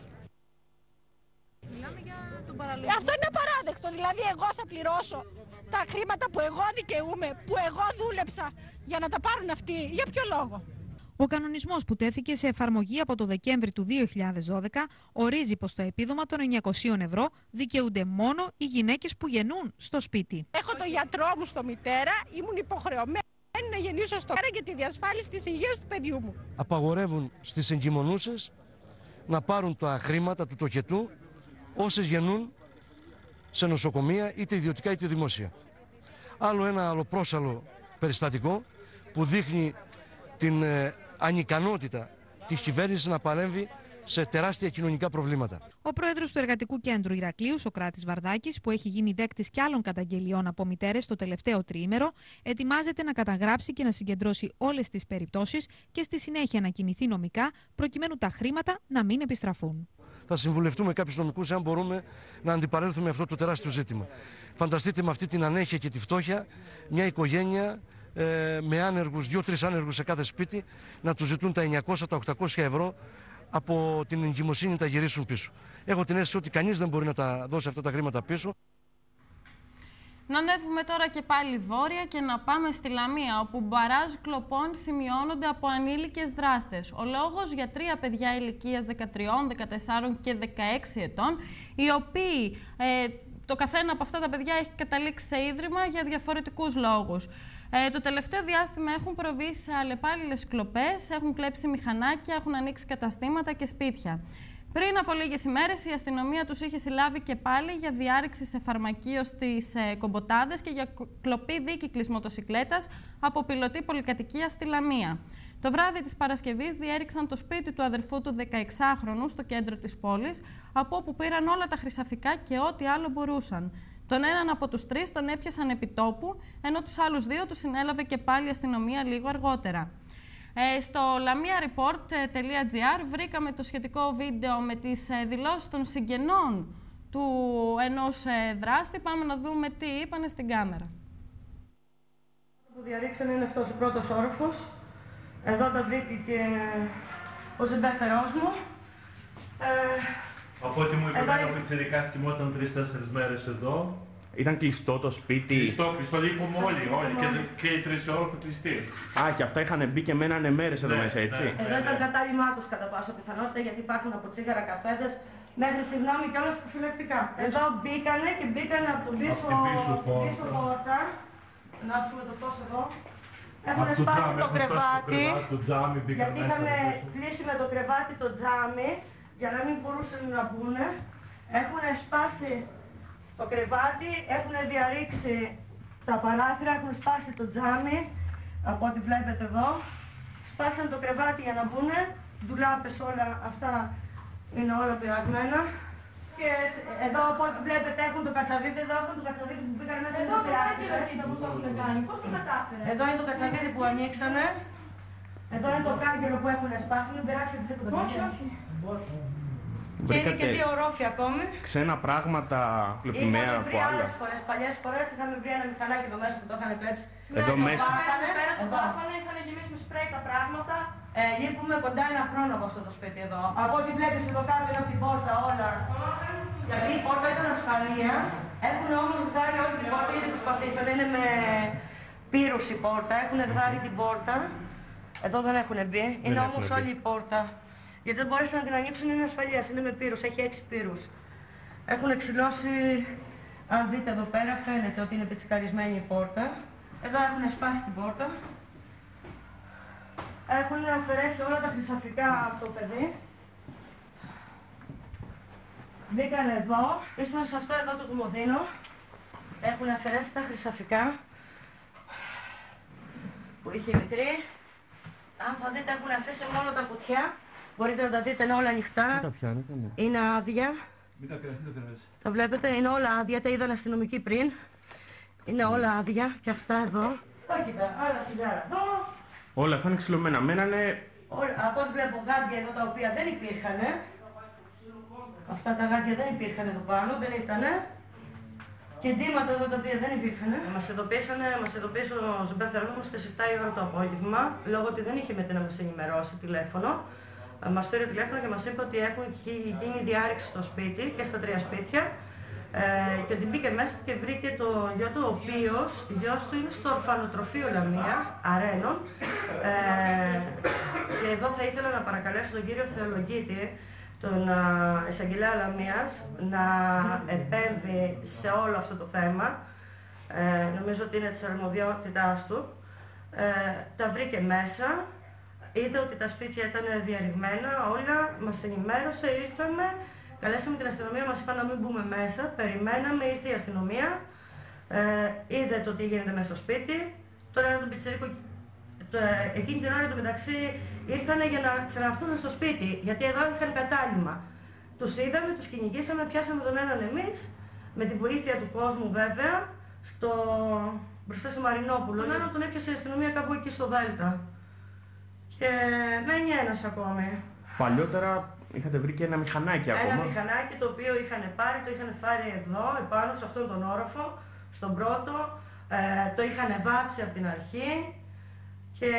Για τον παραλογισμό. Αυτό είναι απαράδεκτο. Δηλαδή, εγώ θα πληρώσω τα χρήματα που εγώ δικαιούμαι, που εγώ δούλεψα για να τα πάρουν αυτοί. Για ποιο λόγο? Ο κανονισμός που τέθηκε σε εφαρμογή από το Δεκέμβρη του δύο χιλιάδες δώδεκα ορίζει πως το επίδομα των εννιακοσίων ευρώ δικαιούνται μόνο οι γυναίκες που γεννούν στο σπίτι. Έχω το γιατρό μου στο μητέρα, ήμουν υποχρεωμένη να γεννήσω στο μητέρα για τη διασφάλιση της υγείας του παιδιού μου. Απαγορεύουν στις εγκυμονούσες να πάρουν τα χρήματα του τοκετού όσες γεννούν σε νοσοκομεία, είτε ιδιωτικά είτε δημόσια. Άλλο ένα αλλοπρόσαλλο περιστατικό που δείχνει την ε, ανικανότητα της κυβέρνησης να παρέμβει σε τεράστια κοινωνικά προβλήματα. Ο πρόεδρος του Εργατικού Κέντρου Ηρακλείου, Σοκράτης Βαρδάκης, που έχει γίνει δέκτης κι άλλων καταγγελιών από μητέρες το τελευταίο τριήμερο, ετοιμάζεται να καταγράψει και να συγκεντρώσει όλες τις περιπτώσεις και στη συνέχεια να κινηθεί νομικά, προκειμένου τα χρήματα να μην επιστραφούν. Θα συμβουλευτούμε κάποιους νομικούς αν μπορούμε να αντιπαρέλθουμε αυτό το τεράστιο ζήτημα. Φανταστείτε με αυτή την ανέχεια και τη φτώχεια μια οικογένεια ε, με άνεργους, δύο-τρεις άνεργους σε κάθε σπίτι να τους ζητούν τα εννιακόσια, τα οκτακόσια ευρώ από την εγκυμοσύνη να τα γυρίσουν πίσω. Έχω την αίσθηση ότι κανείς δεν μπορεί να τα δώσει αυτά τα χρήματα πίσω. Να ανέβουμε τώρα και πάλι βόρεια και να πάμε στη Λαμία, όπου μπαράζ κλοπών σημειώνονται από ανήλικες δράστες. Ο λόγος για τρία παιδιά ηλικίας δεκατρία, δεκατέσσερα και δεκαέξι ετών, οι οποίοι ε, το καθένα από αυτά τα παιδιά έχει καταλήξει σε ίδρυμα για διαφορετικούς λόγους. Ε, το τελευταίο διάστημα έχουν προβεί σε αλλεπάλληλες κλοπές, έχουν κλέψει μηχανάκια, έχουν ανοίξει καταστήματα και σπίτια. Πριν από λίγες ημέρες η αστυνομία τους είχε συλλάβει και πάλι για διάρρηξη σε φαρμακείο στις ε, Κομποτάδες και για κλοπή δίκυκλης μοτοσικλέτας από πιλωτή πολυκατοικία στη Λαμία. Το βράδυ της Παρασκευής διέριξαν το σπίτι του αδερφού του δεκαεξάχρονου στο κέντρο της πόλης, από όπου πήραν όλα τα χρυσαφικά και ό,τι άλλο μπορούσαν. Τον έναν από τους τρεις τον έπιασαν επί τόπου, ενώ τους άλλους δύο τους συνέλαβε και πάλι η αστυνομία λίγο αργότερα. Ε, στο lamiareport τελεία gr βρήκαμε το σχετικό βίντεο με τις ε, δηλώσεις των συγγενών του ενός ε, δράστη. Πάμε να δούμε τι είπανε στην κάμερα. Που διαρρήξαν είναι αυτός ο πρώτος όροφος. Εδώ τα βρήκε και ο συμπέφερός μου. Ε, Από ό,τι μου είπε εδώ... ο πιτσιρικάς κοιμόταν τρεις-τέσσερις μέρες εδώ. Ήταν κλειστό το σπίτι. Κλειστό, κλειστό, λείπουμε όλοι, όλοι. Και, και οι τρεις όροφοι κλειστοί. Α, και αυτά είχαν μπει και μένανε μέρες εδώ Ναι, μέσα, έτσι. ναι. Εδώ ήταν κατάλημά τους κατά πάσα πιθανότητα, γιατί υπάρχουν από τσίγαρα καφέδες μέχρι συγγνώμη και όλα προφυλακτικά. Εδώ μπήκανε και μπήκανε από τον πίσω, Από την πίσω από την πίσω πόρτα. πόρτα. Να άψουμε το φως εδώ. Έχουν Από το σπάσει τζάμι, το έχουν σπάσει το κρεβάτι, κρεβάτι, το τζάμι, μπήκαν γιατί μέσα είχαν από πίσω. κλείσει με το κρεβάτι το τζάμι για να μην μπορούσαν να μπουν. Έχουν σπάσει το κρεβάτι, έχουν διαρρήξει τα παράθυρα, έχουν σπάσει το τζάμι, από ό,τι βλέπετε εδώ. Σπάσαν το κρεβάτι για να μπουν, ντουλάπες όλα αυτά είναι όλα πειραγμένα. Και εδώ από ό,τι βλέπετε έχουν το κατσαβίδι, εδώ αυτό το κατσαβίδι που πήγαν μέσα εδώ το κάτσε πώς το έχουν κάνει, πώς το κατάφερε. Εδώ είναι το κατσαβίδι που ανοίξανε, εδώ είναι το κάγκελο που έχουν σπάσει, μην περάσετε δεν το κατσαβίδι. Και είναι και δύο ορόφια ακόμη. Ξένα πράγματα κλεπτημένα Είχαμε από βρει άλλα. άλλες φορές, παλιές φορές είχαμε βρει ένα μηχανάκι εδώ μέσα που το είχαν κλέψει. Εδώ Ναι, μέσα. Το πάθανε, πέρα το πάθανε, είχαν γεμίσει με σπρέι τα πράγματα. Ε, λείπουμε κοντά ένα χρόνο από αυτό το σπίτι εδώ. Από ό,τι βλέπεις εδώ κάτω είναι από την πόρτα όλα. Γιατί η πόρτα ήταν ασφαλείας, έχουν όμως βγάλει όλη την πόρτα, γιατί προσπαθήσανε, είναι με πύρους η πόρτα, έχουν βγάλει την πόρτα. Εδώ δεν έχουν μπει, είναι όμως μπει. όλη η πόρτα. Γιατί δεν μπορέσαν να την ανοίξουν, είναι ασφαλείας, είναι με πύρους, έχει έξι πύρους. Έχουν εξυλώσει, αν δείτε εδώ πέρα φαίνεται ότι είναι πιτσικαρισμένη η πόρτα. Εδώ έχουν σπάσει την πόρτα. Έχουν αφαιρέσει όλα τα χρυσαφικά από το παιδί. Μπήκαν εδώ, ήρθαν σε αυτό εδώ το κομμωδίνο. Έχουν αφαιρέσει τα χρυσαφικά που είχε η μικρή. Αν θα δείτε έχουν αφήσει μόνο τα κουτιά. Μπορείτε να τα δείτε, είναι όλα ανοιχτά. Είναι άδεια. Μην τα κρέας, μην τα κρέας. Τα βλέπετε, είναι όλα άδεια, τα είδαν αστυνομικοί πριν. Είναι όλα άδεια και αυτά εδώ. Όχι, τα άλλα τσιγάρα εδώ. Όλα αυτά είναι ξυλωμένα. Μένανε. Όλα, από ό,τι βλέπω γάντια εδώ τα οποία δεν υπήρχαν. Αυτά τα γάντια δεν υπήρχαν εδώ πάνω, δεν ήτανε. Και ντύματα εδώ τα οποία δεν υπήρχαν. Μας ειδοποίησαν, μας ειδοποίησε ο συμπεθερός μας στις επτά η ώρα το απόγευμα, λόγω ότι δεν είχε με τι να μας ενημερώσει τηλέφωνο. Μας πήρε τηλέφωνο και μας είπε ότι έχουν γίνει διάρρηξη στο σπίτι και στα τρία σπίτια. Ε, και την μπήκε μέσα και βρήκε το γιο του, ο οποίος γιος του είναι στο ορφανοτροφείο Λαμίας, Αρένων. Ε, και εδώ θα ήθελα να παρακαλέσω τον κύριο Θεολογίτη, τον uh, εισαγγελέα Λαμίας, να επέμβει σε όλο αυτό το θέμα. Ε, νομίζω ότι είναι της αρμοδιότητάς του. Ε, τα βρήκε μέσα, είδε ότι τα σπίτια ήταν διαρριγμένα, όλα, μας ενημέρωσε, ήρθαμε, καλέσαμε την αστυνομία, μας είπαν να μην μπούμε μέσα, περιμέναμε, ήρθε η αστυνομία, ε, είδε το τι γίνεται μέσα στο σπίτι, τώρα τον πιτσιρίκο, το, εκείνη την ώρα το μεταξύ ήρθανε για να ξαναρθούν στο σπίτι, γιατί εδώ είχαν κατάλημα. Τους είδαμε, τους κυνηγήσαμε, πιάσαμε τον έναν εμείς, με τη βοήθεια του κόσμου βέβαια, στο... μπροστά στο Μαρινόπουλο. Τον έναν τον έπιασε η αστυνομία κάπου εκεί στο Δέλτα. Και μένει ένας ακόμη. Παλιότερα είχατε βρει και ένα μηχανάκι ένα ακόμα. Ένα μηχανάκι το οποίο είχαν πάρει, το είχαν πάρει εδώ, επάνω σε αυτόν τον όροφο, στον πρώτο, ε, το είχαν βάψει από την αρχή και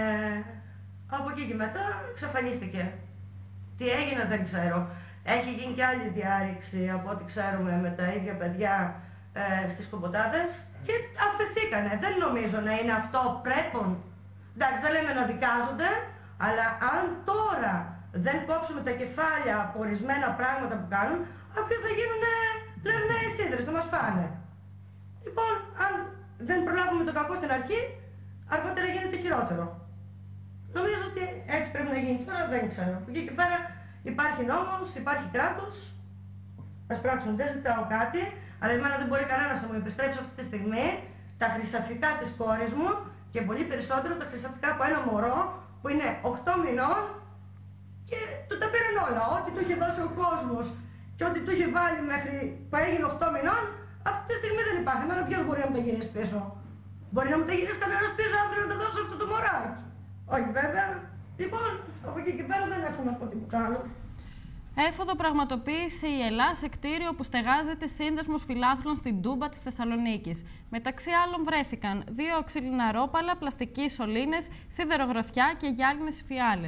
από εκεί και μετά εξαφανίστηκε. Τι έγινε δεν ξέρω. Έχει γίνει και άλλη διάρρηξη από ό,τι ξέρουμε με τα ίδια παιδιά ε, στις Κομποτάδες και αφαιθήκανε. Δεν νομίζω να είναι αυτό πρέπον. Εντάξει, δεν λέμε να δικάζονται, αλλά αν τώρα δεν κόψουμε τα κεφάλια από ορισμένα πράγματα που κάνουν, αυτοί θα γίνουν λερναίοι σύνδρες, θα μας φάνε. Λοιπόν, αν δεν προλάβουμε το κακό στην αρχή, αργότερα γίνεται χειρότερο. Νομίζω ότι έτσι πρέπει να γίνει. Τώρα δεν ξέρω. Από εκεί και πέρα υπάρχει νόμος, υπάρχει κράτος. Ας πράξουν, δεν ζητάω κάτι, αλλά εμένα δεν μπορεί κανένας να μου επιστρέψει αυτή τη στιγμή τα χρυσαφικά της κόρης μου και πολύ περισσότερο τα χρυσαφικά από ένα μωρό που είναι οκτώ μηνών και του τα πήραν όλα. Ό,τι του είχε δώσει ο κόσμος και ό,τι του είχε βάλει μέχρι που έγινε οκτώ μηνών, αυτή τη στιγμή δεν υπάρχει. Εμένα ποιος μπορεί να μου τα γυρίσει πίσω. Μπορεί να μου τα γυρίσει κανένας πίσω αύριο να τα δώσω αυτό το μωράκι. Όχι βέβαια. Λοιπόν, από εκεί και πέρα δεν έχω να πω τίποτα άλλο. Έφοδο πραγματοποίησε η ΕΛΑ σε κτίριο που στεγάζεται σύνδεσμος φιλάθλων στην Τούμπα της Θεσσαλονίκης. Μεταξύ άλλων βρέθηκαν δύο ξυλιναρόπαλα, πλαστικοί σωλήνες, σιδερογροθιά και γυάλινες φιάλες.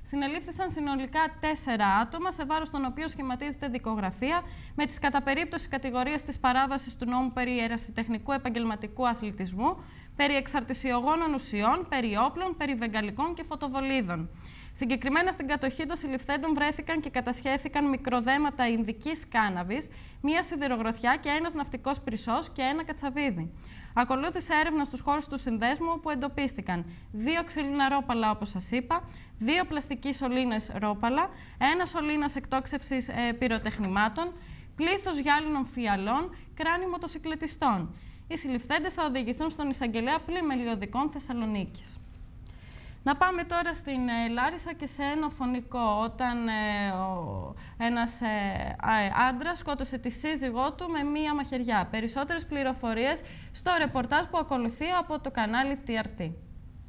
συνελήφθησαν συνολικά τέσσερα άτομα, σε βάρος των οποίων σχηματίζεται δικογραφία με τις κατά περίπτωση κατηγορίες της παράβασης του νόμου περί ερασιτεχνικού επαγγελματικού αθλητισμού, περί εξαρτησιογόνων ουσιών, περί όπλων, περί βεγγαλικών και φωτοβολίδων. Συγκεκριμένα στην κατοχή των συλληφθέντων βρέθηκαν και κατασχέθηκαν μικροδέματα ινδικής κάναβης, μία σιδηρογροθιά και ένας ναυτικός πρισός και ένα κατσαβίδι. Ακολούθησε έρευνα στους χώρους του συνδέσμου, όπου εντοπίστηκαν δύο ξύλινα ρόπαλα, όπως σας είπα, δύο πλαστικοί σωλήνες ρόπαλα, ένα σωλήνας εκτόξευσης ε, πυροτεχνημάτων, πλήθος γυάλινων φιαλών, κράνη μοτοσυκλετιστών. Οι συλληφθέντες θα οδηγηθούν στον εισαγγελέα πλημελιωδικών Θεσσαλονίκης. Να πάμε τώρα στην ε, Λάρισα και σε ένα φωνικό, όταν ε, ο, ένας ε, άντρας σκότωσε τη σύζυγό του με μία μαχαιριά. Περισσότερες πληροφορίες στο ρεπορτάζ που ακολουθεί από το κανάλι τι αρ τι.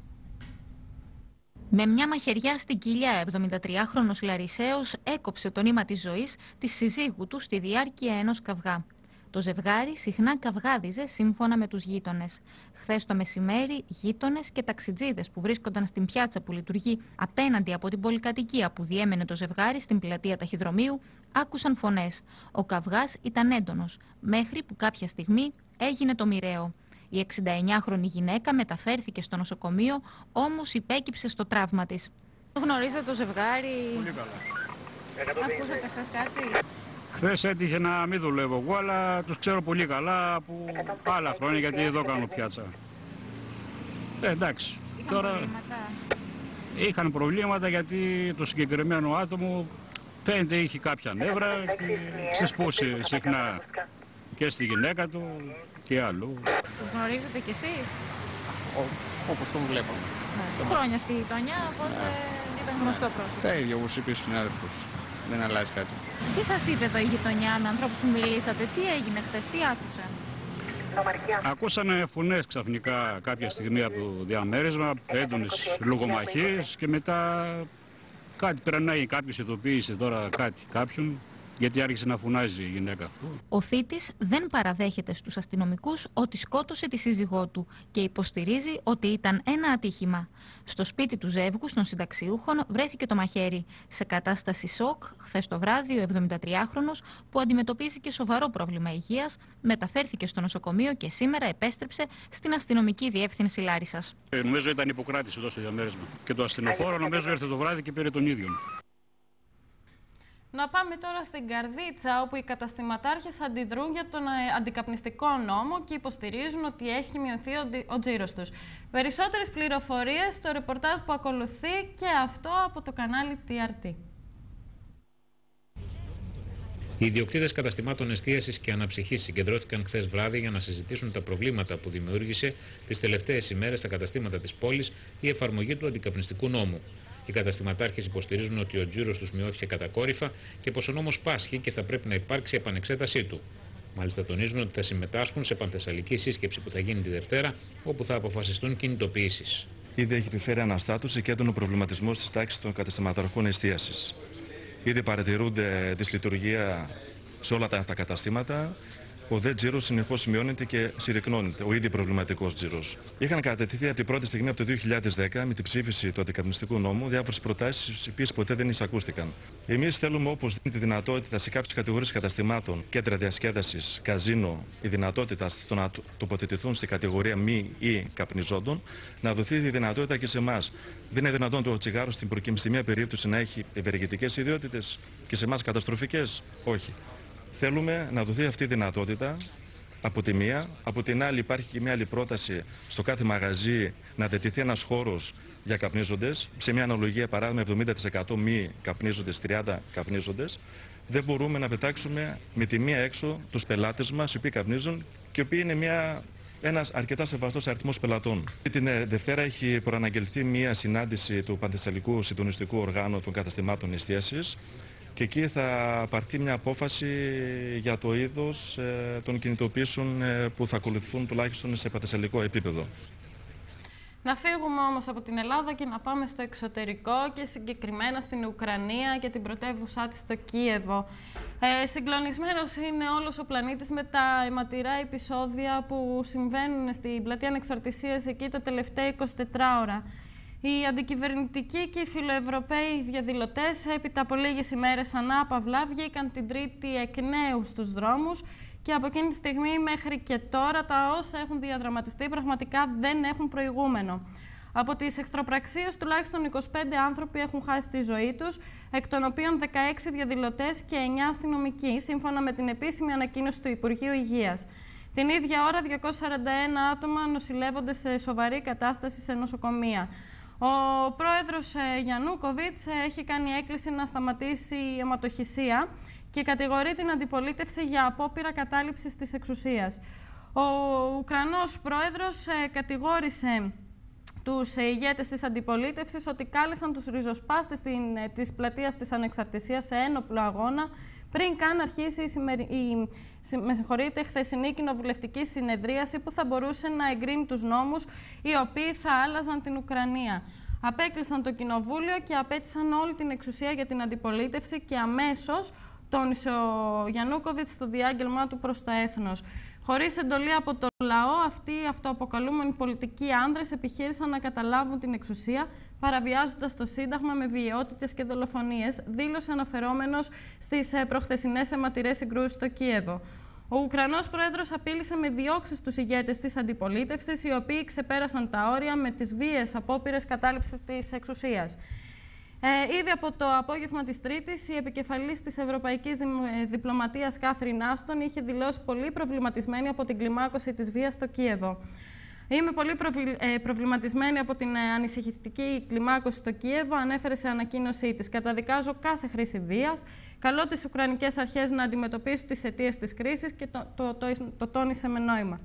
Με μια μαχαιριά στην κοιλιά, εβδομηντατριάχρονος Λαρισαίος έκοψε το νήμα της ζωής της συζύγου του στη διάρκεια ενός καυγά. Το ζευγάρι συχνά καυγάδιζε σύμφωνα με τους γείτονες. Χθες το μεσημέρι, γείτονες και ταξιτζίδες που βρίσκονταν στην πιάτσα που λειτουργεί απέναντι από την πολυκατοικία που διέμενε το ζευγάρι στην πλατεία Ταχυδρομείου, άκουσαν φωνές. Ο καυγάς ήταν έντονος, μέχρι που κάποια στιγμή έγινε το μοιραίο. Η εξηνταεννιάχρονη γυναίκα μεταφέρθηκε στο νοσοκομείο, όμως υπέκυψε στο τραύμα της. Γνωρίζετε το ζευγάρι? Πολύ καλά. Ακούσατε χθες κάτι? Χθες έτυχε να μην δουλεύω εγώ, αλλά τους ξέρω πολύ καλά από άλλα χρόνια, γιατί εδώ κάνω πιάτσα. Ε, εντάξει. Είχαν τώρα προβλήματα. Είχαν προβλήματα γιατί το συγκεκριμένο άτομο φαίνεται είχε κάποια νεύρα και ξεσπούσε συχνά και στη γυναίκα του και αλλού. Τους γνωρίζετε κι εσείς? Όπως τον βλέπω. Ναι, χρόνια στη γειτονιά, οπότε ήταν γνωστό πρόσωπο. Τα ίδια όπως είπε ο συνάδελφος. Δεν αλλάζει κάτι. Τι σας είπε εδώ η γειτονιά, με ανθρώπους που μιλήσατε, τι έγινε χθες, τι άκουσαν? Ακούσανε φωνές ξαφνικά κάποια στιγμή από το διαμέρισμα, έντονες λογομαχίες και μετά κάτι περνάει, κάποιος ειδοποίησε τώρα κάτι κάποιον, γιατί άρχισε να φωνάζει η γυναίκα αυτού. Ο θήτης δεν παραδέχεται στους αστυνομικούς ότι σκότωσε τη σύζυγό του και υποστηρίζει ότι ήταν ένα ατύχημα. Στο σπίτι του ζεύγους των συνταξιούχων βρέθηκε το μαχαίρι. Σε κατάσταση σοκ, χθες το βράδυ ο εβδομηντατριάχρονος, που αντιμετωπίζει και σοβαρό πρόβλημα υγείας, μεταφέρθηκε στο νοσοκομείο και σήμερα επέστρεψε στην αστυνομική διεύθυνση Λάρισσας. Ε, νομίζω ήταν υποκράτης εδώ στο διαμέρισμα. Και το ασθενοφόρο νομίζω ήρθε το βράδυ και πήρε τον ίδιο. Να πάμε τώρα στην Καρδίτσα, όπου οι καταστηματάρχες αντιδρούν για τον αντικαπνιστικό νόμο και υποστηρίζουν ότι έχει μειωθεί ο τζίρος τους. Περισσότερες πληροφορίες στο ρεπορτάζ που ακολουθεί και αυτό από το κανάλι τι αρ τι. Οι ιδιοκτήτες καταστημάτων εστίασης και αναψυχής συγκεντρώθηκαν χθες βράδυ για να συζητήσουν τα προβλήματα που δημιούργησε τις τελευταίες ημέρες στα καταστήματα της πόλης η εφαρμογή του αντικαπνιστικού νόμου. Οι καταστηματάρχες υποστηρίζουν ότι ο τζίρος τους μειώθηκε κατακόρυφα και πως ο νόμος πάσχει και θα πρέπει να υπάρξει επανεξέτασή του. Μάλιστα τονίζουν ότι θα συμμετάσχουν σε πανθεσσαλική σύσκεψη που θα γίνει τη Δευτέρα, όπου θα αποφασιστούν κινητοποιήσεις. Ήδη έχει επιφέρει αναστάτωση και έντονο προβληματισμό στις τάξεις των καταστηματαρχών εστίασης. Ήδη παρατηρούνται δυσλειτουργία σε όλα τα, τα καταστήματα. Ο δε τζίρος συνεχώς μειώνεται και συρρυκνώνεται, ο ήδη προβληματικός τζίρος. Είχαν κατατεθεί από την πρώτη στιγμή από το δύο χιλιάδες δέκα με την ψήφιση του αντικαπνιστικού νόμου διάφορες προτάσεις, οι οποίες ποτέ δεν εισακούστηκαν. Εμείς θέλουμε, όπως δίνει τη δυνατότητα σε κάποιες κατηγορίες καταστημάτων, κέντρα διασκέδασης, καζίνο, η δυνατότητα στο να τοποθετηθούν στη κατηγορία μη ή καπνιζόντων, να δοθεί η δυνατότητα και σε εμάς. Δεν είναι δυνατόν το τσιγάρο στην προκειμένη στη μία περίπτωση να έχει ευεργετικές ιδιότητες και σε εμάς καταστροφικές? Όχι. Θέλουμε να δοθεί αυτή η δυνατότητα από τη μία. Από την άλλη υπάρχει και μια άλλη πρόταση στο κάθε μαγαζί να τετηθεί ένας χώρος για καπνίζοντες. Σε μια αναλογία παράδειγμα εβδομήντα τοις εκατό μη καπνίζοντες, τριάντα καπνίζοντες. Δεν μπορούμε να πετάξουμε με τη μία έξω τους πελάτες μας οι οποίοι καπνίζουν και οι οποίοι είναι μια, ένας αρκετά σεβαστός αριθμός πελατών. Την Δευτέρα έχει προαναγγελθεί μια συνάντηση του Πανθεσσαλικού Συντονιστικού Οργάνου των Καταστημάτων Εστίασης. Και εκεί θα πάρθει μια απόφαση για το είδος ε, των κινητοποιήσεων ε, που θα ακολουθούν τουλάχιστον σε πανθεσσαλικό επίπεδο. Να φύγουμε όμως από την Ελλάδα και να πάμε στο εξωτερικό και συγκεκριμένα στην Ουκρανία και την πρωτεύουσά της, το Κίεβο. Ε, συγκλονισμένος είναι όλος ο πλανήτης με τα αιματηρά επεισόδια που συμβαίνουν στην πλατεία Ανεξαρτησίας εκεί τα τελευταία εικοσιτέσσερις ώρα. Οι αντικυβερνητικοί και οι φιλοευρωπαίοι διαδηλωτές έπειτα από λίγες ημέρες ανάπαυλα βγήκαν την Τρίτη εκ νέου στους δρόμους και από εκείνη τη στιγμή μέχρι και τώρα τα όσα έχουν διαδραματιστεί πραγματικά δεν έχουν προηγούμενο. Από τις εχθροπραξίες τουλάχιστον είκοσι πέντε άνθρωποι έχουν χάσει τη ζωή τους, εκ των οποίων δεκαέξι διαδηλωτές και εννιά αστυνομικοί, σύμφωνα με την επίσημη ανακοίνωση του Υπουργείου Υγείας. Την ίδια ώρα, διακόσια σαράντα ένα άτομα νοσηλεύονται σε σοβαρή κατάσταση σε νοσοκομεία. Ο πρόεδρος Γιαννούκοβιτς έχει κάνει έκκληση να σταματήσει η αιματοχυσία και κατηγορεί την αντιπολίτευση για απόπειρα κατάληψης της εξουσίας. Ο Ουκρανός πρόεδρος κατηγόρησε τους ηγέτες της αντιπολίτευσης ότι κάλεσαν τους ριζοσπάστες της πλατείας της Ανεξαρτησίας σε ένοπλο αγώνα πριν καν αρχίσει η, σημερι... η... με συγχωρείτε, χθεσινή κοινοβουλευτική συνεδρίαση που θα μπορούσε να εγκρίνει τους νόμους οι οποίοι θα άλλαζαν την Ουκρανία. Απέκλεισαν το κοινοβούλιο και απέτησαν όλη την εξουσία για την αντιπολίτευση και αμέσως τόνισε ο Γιαννούκοβιτς στο διάγγελμά του προς το έθνος. Χωρίς εντολή από το λαό, αυτοί οι αυτοαποκαλούμενοι πολιτικοί άνδρες επιχείρησαν να καταλάβουν την εξουσία, παραβιάζοντας το Σύνταγμα με βιαιότητες και δολοφονίες, δήλωσε αναφερόμενος στις προχθεσινές αιματηρές συγκρούσεις στο Κίεβο. Ο Ουκρανός πρόεδρος απείλησε με διώξεις τους ηγέτες της αντιπολίτευσης, οι οποίοι ξεπέρασαν τα όρια με τις βίαιες απόπειρες κατάληψης της εξουσίας. Ε, ήδη από το απόγευμα της Τρίτης, η επικεφαλής της Ευρωπαϊκής Διπλωματίας Κάθριν Άστον είχε δηλώσει πολύ προβληματισμένη από την κλιμάκωση της βίας στο Κίεβο. Είμαι πολύ προβλη... ε, προβληματισμένη από την ε, ανησυχητική κλιμάκωση στο Κίεβο, ανέφερε σε ανακοίνωσή της. Καταδικάζω κάθε χρήση βίας. Καλώ τις Ουκρανικές αρχές να αντιμετωπίσουν τις αιτίες της κρίσης και το, το, το, το, το τόνισε με νόημα.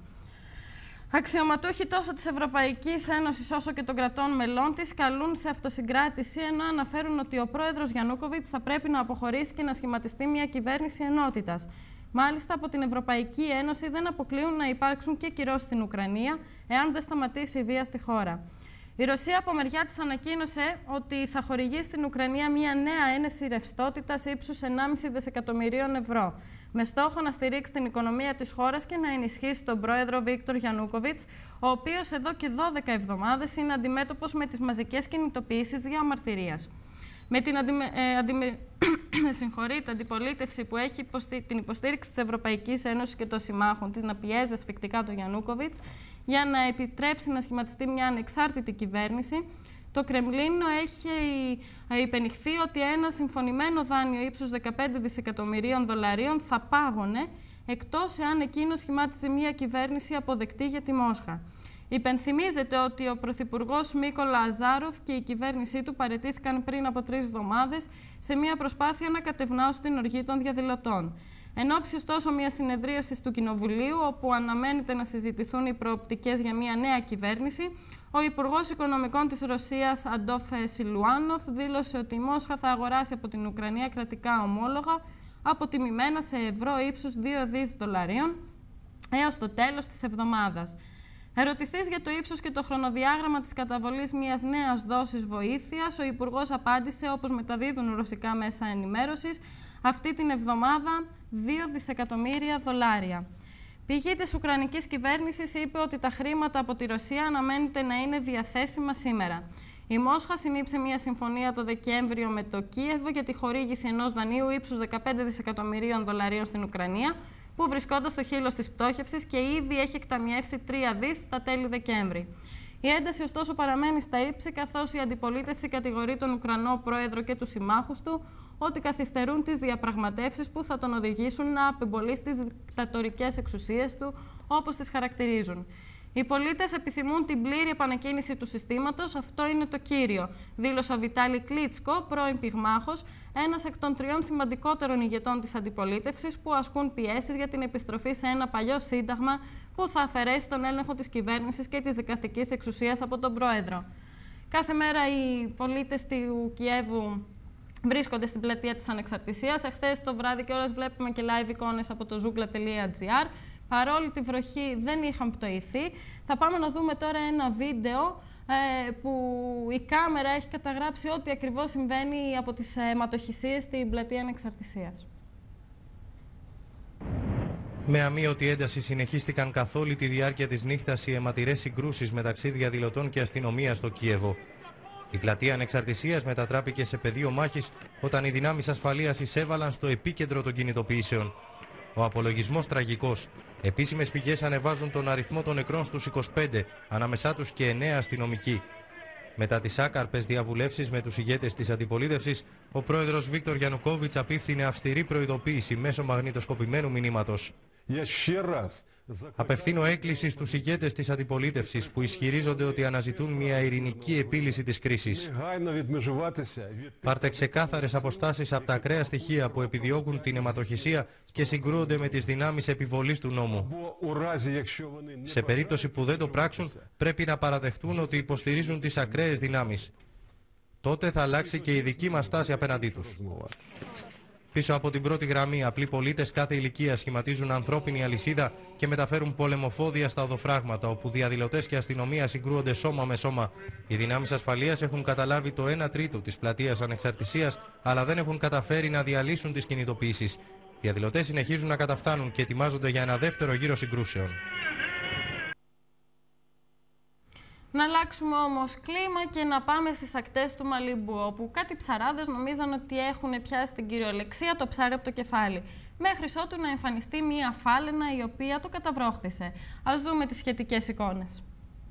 Αξιωματούχοι τόσο της Ευρωπαϊκής Ένωσης όσο και των κρατών μελών της καλούν σε αυτοσυγκράτηση, ενώ αναφέρουν ότι ο πρόεδρος Γιαννούκοβιτς θα πρέπει να αποχωρήσει και να σχηματιστεί μια κυβέρνηση ενότητας. Μάλιστα, από την Ευρωπαϊκή Ένωση δεν αποκλείουν να υπάρξουν και κυρώσεις στην Ουκρανία, εάν δεν σταματήσει η βία στη χώρα. Η Ρωσία από μεριά της ανακοίνωσε ότι θα χορηγεί στην Ουκρανία μια νέα ένεση ρευστότητας ύψους ενάμιση δισεκατομμυρίων ευρώ, με στόχο να στηρίξει την οικονομία της χώρας και να ενισχύσει τον πρόεδρο Βίκτορ Γιαννούκοβιτς, ο οποίος εδώ και δώδεκα εβδομάδες είναι αντιμέτωπος με τις μαζικές κινητοποιήσεις διαμαρτυρίας. Με την αντιμε... ε, αντιμε... συγχωρείτε, αντιπολίτευση που έχει υποστη... την υποστήριξη της Ευρωπαϊκής Ένωσης και των συμμάχων της να πιέζει ασφικτικά τον Γιαννούκοβιτς για να επιτρέψει να σχηματιστεί μια ανεξάρτητη κυβέρνηση, το Κρεμλίνο έχει υπενηχθεί ότι ένα συμφωνημένο δάνειο ύψους δεκαπέντε δισεκατομμυρίων δολαρίων θα πάγωνε, εκτός εάν εκείνο σχημάτιζε μια κυβέρνηση αποδεκτή για τη Μόσχα. Υπενθυμίζεται ότι ο Πρωθυπουργός Μίκολα Αζάροφ και η κυβέρνησή του παραιτήθηκαν πριν από τρεις εβδομάδες σε μια προσπάθεια να κατευνάσουν την οργή των διαδηλωτών. Εν ώψη ωστόσο μια συνεδρίαση του Κοινοβουλίου, όπου αναμένεται να συζητηθούν οι προοπτικές για μια νέα κυβέρνηση, ο Υπουργός Οικονομικών της Ρωσίας, Αντόφ Σιλουάνοφ, δήλωσε ότι η Μόσχα θα αγοράσει από την Ουκρανία κρατικά ομόλογα αποτιμημένα σε ευρώ ύψους δύο δισεκατομμύρια δολαρίων έως το τέλος της εβδομάδας. Ερωτηθείς για το ύψος και το χρονοδιάγραμμα της καταβολής μιας νέας δόσης βοήθειας, ο Υπουργός απάντησε, όπως μεταδίδουν ρωσικά μέσα ενημέρωσης, αυτή την εβδομάδα δύο δισεκατομμύρια δολάρια. Πηγή της Ουκρανικής κυβέρνησης είπε ότι τα χρήματα από τη Ρωσία αναμένεται να είναι διαθέσιμα σήμερα. Η Μόσχα συνήψε μια συμφωνία το Δεκέμβριο με το Κίεβο για τη χορήγηση ενός δανείου ύψους δεκαπέντε δισεκατομμυρίων δολαρίων στην Ουκρανία, που βρισκόταν στο χείλος της πτώχευσης και ήδη έχει εκταμιεύσει τρία δις στα τέλη Δεκέμβρη. Η ένταση ωστόσο παραμένει στα ύψη, καθώς η αντιπολίτευση κατηγορεί τον Ουκρανό πρόεδρο και τους συμμάχους του ότι καθυστερούν τις διαπραγματεύσεις που θα τον οδηγήσουν να απεμπολίσει τις δικτατορικές εξουσίες του, όπως τις χαρακτηρίζουν. Οι πολίτες επιθυμούν την πλήρη επανεκκίνηση του συστήματος, αυτό είναι το κύριο, δήλωσε ο Βιτάλη Κλίτσκο, πρώην πυγμάχος, ένας εκ των τριών σημαντικότερων ηγετών της αντιπολίτευσης που ασκούν πιέσεις για την επιστροφή σε ένα παλιό σύνταγμα που θα αφαιρέσει τον έλεγχο της κυβέρνησης και της δικαστικής εξουσίας από τον πρόεδρο. Κάθε μέρα οι πολίτες του Κιέβου βρίσκονται στην πλατεία της Ανεξαρτησίας. Εχθές το βράδυ και ώρες βλέπουμε και live εικόνες από το zoogla τελεία gr. Παρόλη τη βροχή δεν είχαν πτωηθεί. Θα πάμε να δούμε τώρα ένα βίντεο ε, που η κάμερα έχει καταγράψει ό,τι ακριβώς συμβαίνει από τις αιματοχυσίες στην πλατεία Ανεξαρτησίας. Με αμείωτη ένταση συνεχίστηκαν καθ' όλη τη διάρκεια της νύχτας οι αιματηρές συγκρούσεις μεταξύ διαδηλωτών και αστυνομίας στο Κίεβο. Η πλατεία Ανεξαρτησίας μετατράπηκε σε πεδίο μάχης όταν οι δυνάμεις ασφαλείας εισέβαλαν στο επίκεντρο των κινητοποιήσεων. Ο απολογισμός τραγικός. Επίσημες πηγές ανεβάζουν τον αριθμό των νεκρών στους είκοσι πέντε, ανάμεσά τους και εννέα αστυνομικοί. Μετά τις άκαρπες διαβουλεύσεις με τους ηγέτες της αντιπολίτευσης, ο πρόεδρος Βίκτορ Γιαννουκόβιτς απίφθινε αυστηρή προειδοποίηση μέσω μαγνητοσκοπημένου μηνύματος. Απευθύνω έκκληση στους ηγέτες της αντιπολίτευσης που ισχυρίζονται ότι αναζητούν μια ειρηνική επίλυση της κρίσης. Πάρτε ξεκάθαρες αποστάσεις από τα ακραία στοιχεία που επιδιώκουν την αιματοχυσία και συγκρούονται με τις δυνάμεις επιβολής του νόμου. Σε περίπτωση που δεν το πράξουν, πρέπει να παραδεχτούν ότι υποστηρίζουν τις ακραίες δυνάμεις. Τότε θα αλλάξει και η δική μας στάση απέναντί τους. Πίσω από την πρώτη γραμμή, απλοί πολίτες κάθε ηλικίας σχηματίζουν ανθρώπινη αλυσίδα και μεταφέρουν πολεμοφόδια στα οδοφράγματα, όπου διαδηλωτές και αστυνομία συγκρούονται σώμα με σώμα. Οι δυνάμεις ασφαλείας έχουν καταλάβει το ένα τρίτο της πλατείας Ανεξαρτησίας, αλλά δεν έχουν καταφέρει να διαλύσουν τις κινητοποιήσεις. Οι διαδηλωτές συνεχίζουν να καταφθάνουν και ετοιμάζονται για ένα δεύτερο γύρο συγκρούσεων. Να αλλάξουμε όμως κλίμα και να πάμε στις ακτές του Μαλίμπου, όπου κάτι ψαράδες νομίζαν ότι έχουν πιάσει την κυριολεξία το ψάρι από το κεφάλι, μέχρι ότου να εμφανιστεί μία φάλαινα η οποία το καταβρόχθησε. Ας δούμε τις σχετικές εικόνες.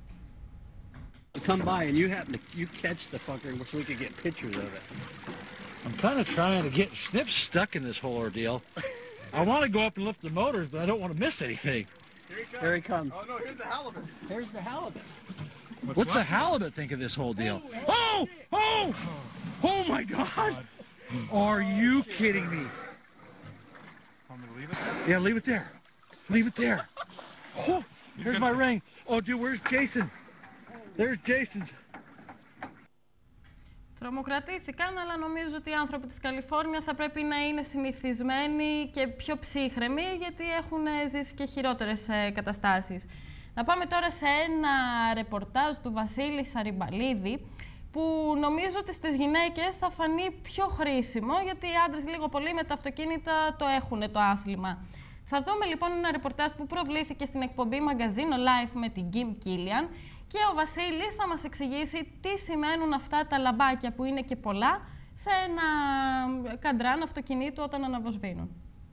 Come by and you happen to you catch the fucker so we can get pictures of it. I'm kind of trying to get Snips stuck in this whole ordeal. I want to go up and lift the motors, but I don't want to miss anything. Here he comes. Oh no, here's the halibut. Here's the halibut. What's, What's the halibut think of this whole deal? Oh! Oh! Oh my God! Are you kidding me? Yeah, leave it there. Leave it there. Oh, here's my ring. Oh, dude, where's Jason? There's Jason's. Τρομοκρατήθηκαν, αλλά νομίζω ότι οι άνθρωποι της Καλιφόρνια θα πρέπει να είναι συνηθισμένοι και πιο ψύχρεμοι, γιατί έχουν ζήσει και χειρότερες καταστάσεις. Να πάμε τώρα σε ένα ρεπορτάζ του Βασίλη Σαριμπαλίδη, που νομίζω ότι στις γυναίκες θα φανεί πιο χρήσιμο, γιατί οι άντρες λίγο πολύ με τα αυτοκίνητα το έχουν το άθλημα. Θα δούμε λοιπόν ένα ρεπορτάζ που προβλήθηκε στην εκπομπή Μαγκαζίνο Live με την Kim Killian, και ο Βασίλης θα μας εξηγήσει τι σημαίνουν αυτά τα λαμπάκια που είναι και πολλά σε ένα καντράν αυτοκινήτου όταν αναβοσβήνουν.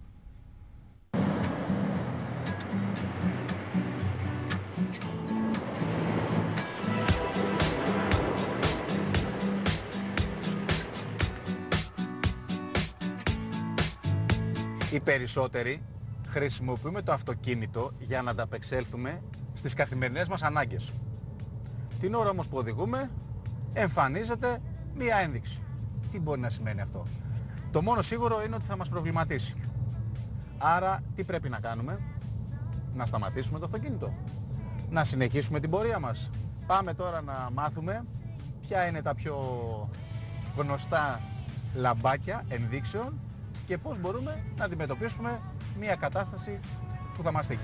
Οι περισσότεροι χρησιμοποιούμε το αυτοκίνητο για να ανταπεξέλθουμε στις καθημερινές μας ανάγκες. Την ώρα όμως που οδηγούμε, εμφανίζεται μία ένδειξη. Τι μπορεί να σημαίνει αυτό? Το μόνο σίγουρο είναι ότι θα μας προβληματίσει. Άρα, τι πρέπει να κάνουμε? Να σταματήσουμε το αυτοκίνητο? Να συνεχίσουμε την πορεία μας? Πάμε τώρα να μάθουμε ποια είναι τα πιο γνωστά λαμπάκια ενδείξεων και πώς μπορούμε να αντιμετωπίσουμε μία κατάσταση που θα μας τύχει.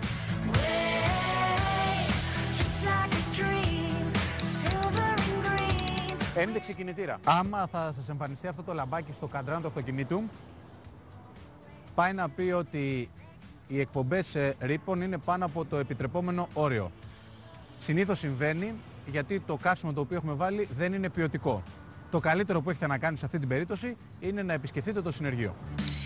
Ένδειξη κινητήρα. Άμα θα σας εμφανιστεί αυτό το λαμπάκι στο καντράν του αυτοκινήτου, πάει να πει ότι οι εκπομπές ρήπων είναι πάνω από το επιτρεπόμενο όριο. Συνήθως συμβαίνει γιατί το καύσιμο το οποίο έχουμε βάλει δεν είναι ποιοτικό. Το καλύτερο που έχετε να κάνετε σε αυτή την περίπτωση είναι να επισκεφτείτε το συνεργείο.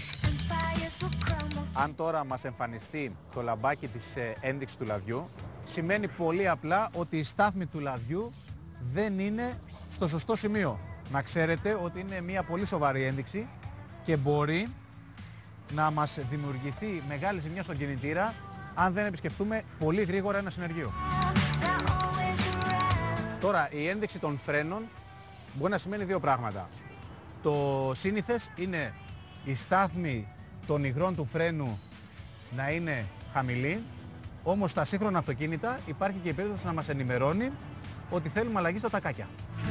Αν τώρα μας εμφανιστεί το λαμπάκι της ένδειξης του λαδιού, σημαίνει πολύ απλά ότι η στάθμη του λαδιού δεν είναι στο σωστό σημείο. Να ξέρετε ότι είναι μια πολύ σοβαρή ένδειξη και μπορεί να μας δημιουργηθεί μεγάλη ζημιά στον κινητήρα αν δεν επισκεφτούμε πολύ γρήγορα ένα συνεργείο. Τώρα, η ένδειξη των φρένων μπορεί να σημαίνει δύο πράγματα. Το σύνηθες είναι η στάθμη των υγρών του φρένου να είναι χαμηλή, όμως στα σύγχρονα αυτοκίνητα υπάρχει και η περίπτωση να μας ενημερώνει ότι θέλουμε αλλαγή στα τακάκια.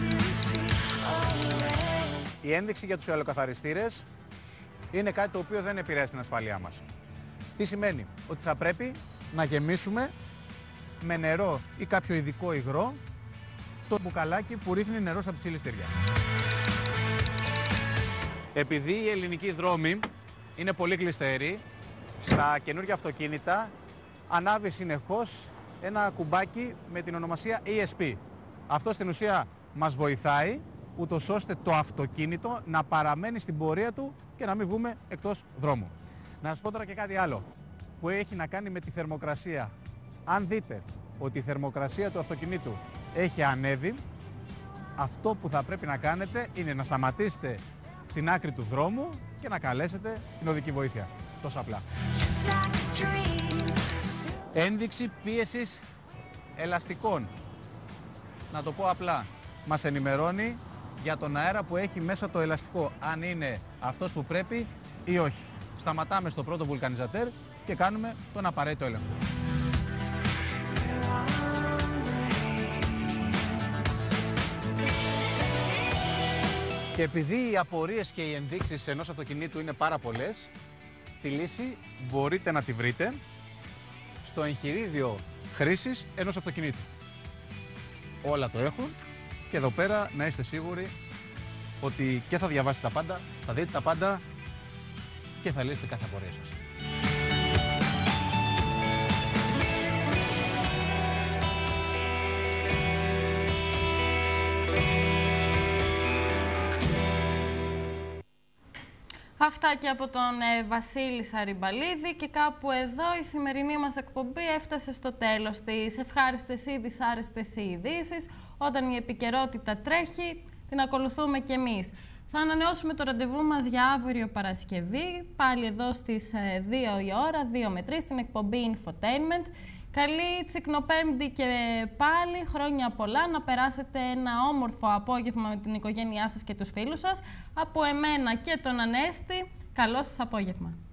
Η ένδειξη για τους αεροκαθαριστήρες είναι κάτι το οποίο δεν επηρεάζει την ασφάλειά μας. Τι σημαίνει? Ότι θα πρέπει να γεμίσουμε με νερό ή κάποιο ειδικό υγρό το μπουκαλάκι που ρίχνει νερό στα ψηλιστήρια. Επειδή οι ελληνικοί δρόμοι είναι πολύ κλειστέροι, στα καινούργια αυτοκίνητα ανάβει συνεχώς ένα κουμπάκι με την ονομασία ι ες πι. Αυτό στην ουσία μας βοηθάει ούτως ώστε το αυτοκίνητο να παραμένει στην πορεία του και να μην βγούμε εκτός δρόμου. Να σας πω τώρα και κάτι άλλο που έχει να κάνει με τη θερμοκρασία. Αν δείτε ότι η θερμοκρασία του αυτοκινήτου έχει ανέβει, αυτό που θα πρέπει να κάνετε είναι να σταματήσετε στην άκρη του δρόμου και να καλέσετε την οδική βοήθεια. Τόσο απλά. Ένδειξη πίεσης ελαστικών. Να το πω απλά. Μας ενημερώνει για τον αέρα που έχει μέσα το ελαστικό, αν είναι αυτός που πρέπει ή όχι. Σταματάμε στο πρώτο βουλκανιζατέρ και κάνουμε τον απαραίτητο έλεγχο. Και επειδή οι απορίες και οι ενδείξεις ενός αυτοκινήτου είναι πάρα πολλές, τη λύση μπορείτε να τη βρείτε στο εγχειρίδιο χρήσης ενός αυτοκινήτου. Όλα το έχουν και εδώ πέρα να είστε σίγουροι ότι και θα διαβάσετε τα πάντα, θα δείτε τα πάντα και θα λύσετε κάθε απορία σας. Αυτά και από τον ε, Βασίλη Σαριμπαλίδη και κάπου εδώ η σημερινή μας εκπομπή έφτασε στο τέλος της. Ευχάριστες ή δυσάρεστες οι ειδήσεις, όταν η επικαιρότητα τρέχει, την ακολουθούμε κι εμείς. Θα ανανεώσουμε το ραντεβού μας για αύριο Παρασκευή, πάλι εδώ στις ε, δύο η ώρα, δύο με τρεις, στην εκπομπή Infotainment. Καλή Τσικνοπέμπτη και πάλι, χρόνια πολλά, να περάσετε ένα όμορφο απόγευμα με την οικογένειά σας και τους φίλους σας. Από εμένα και τον Ανέστη, καλό σας απόγευμα.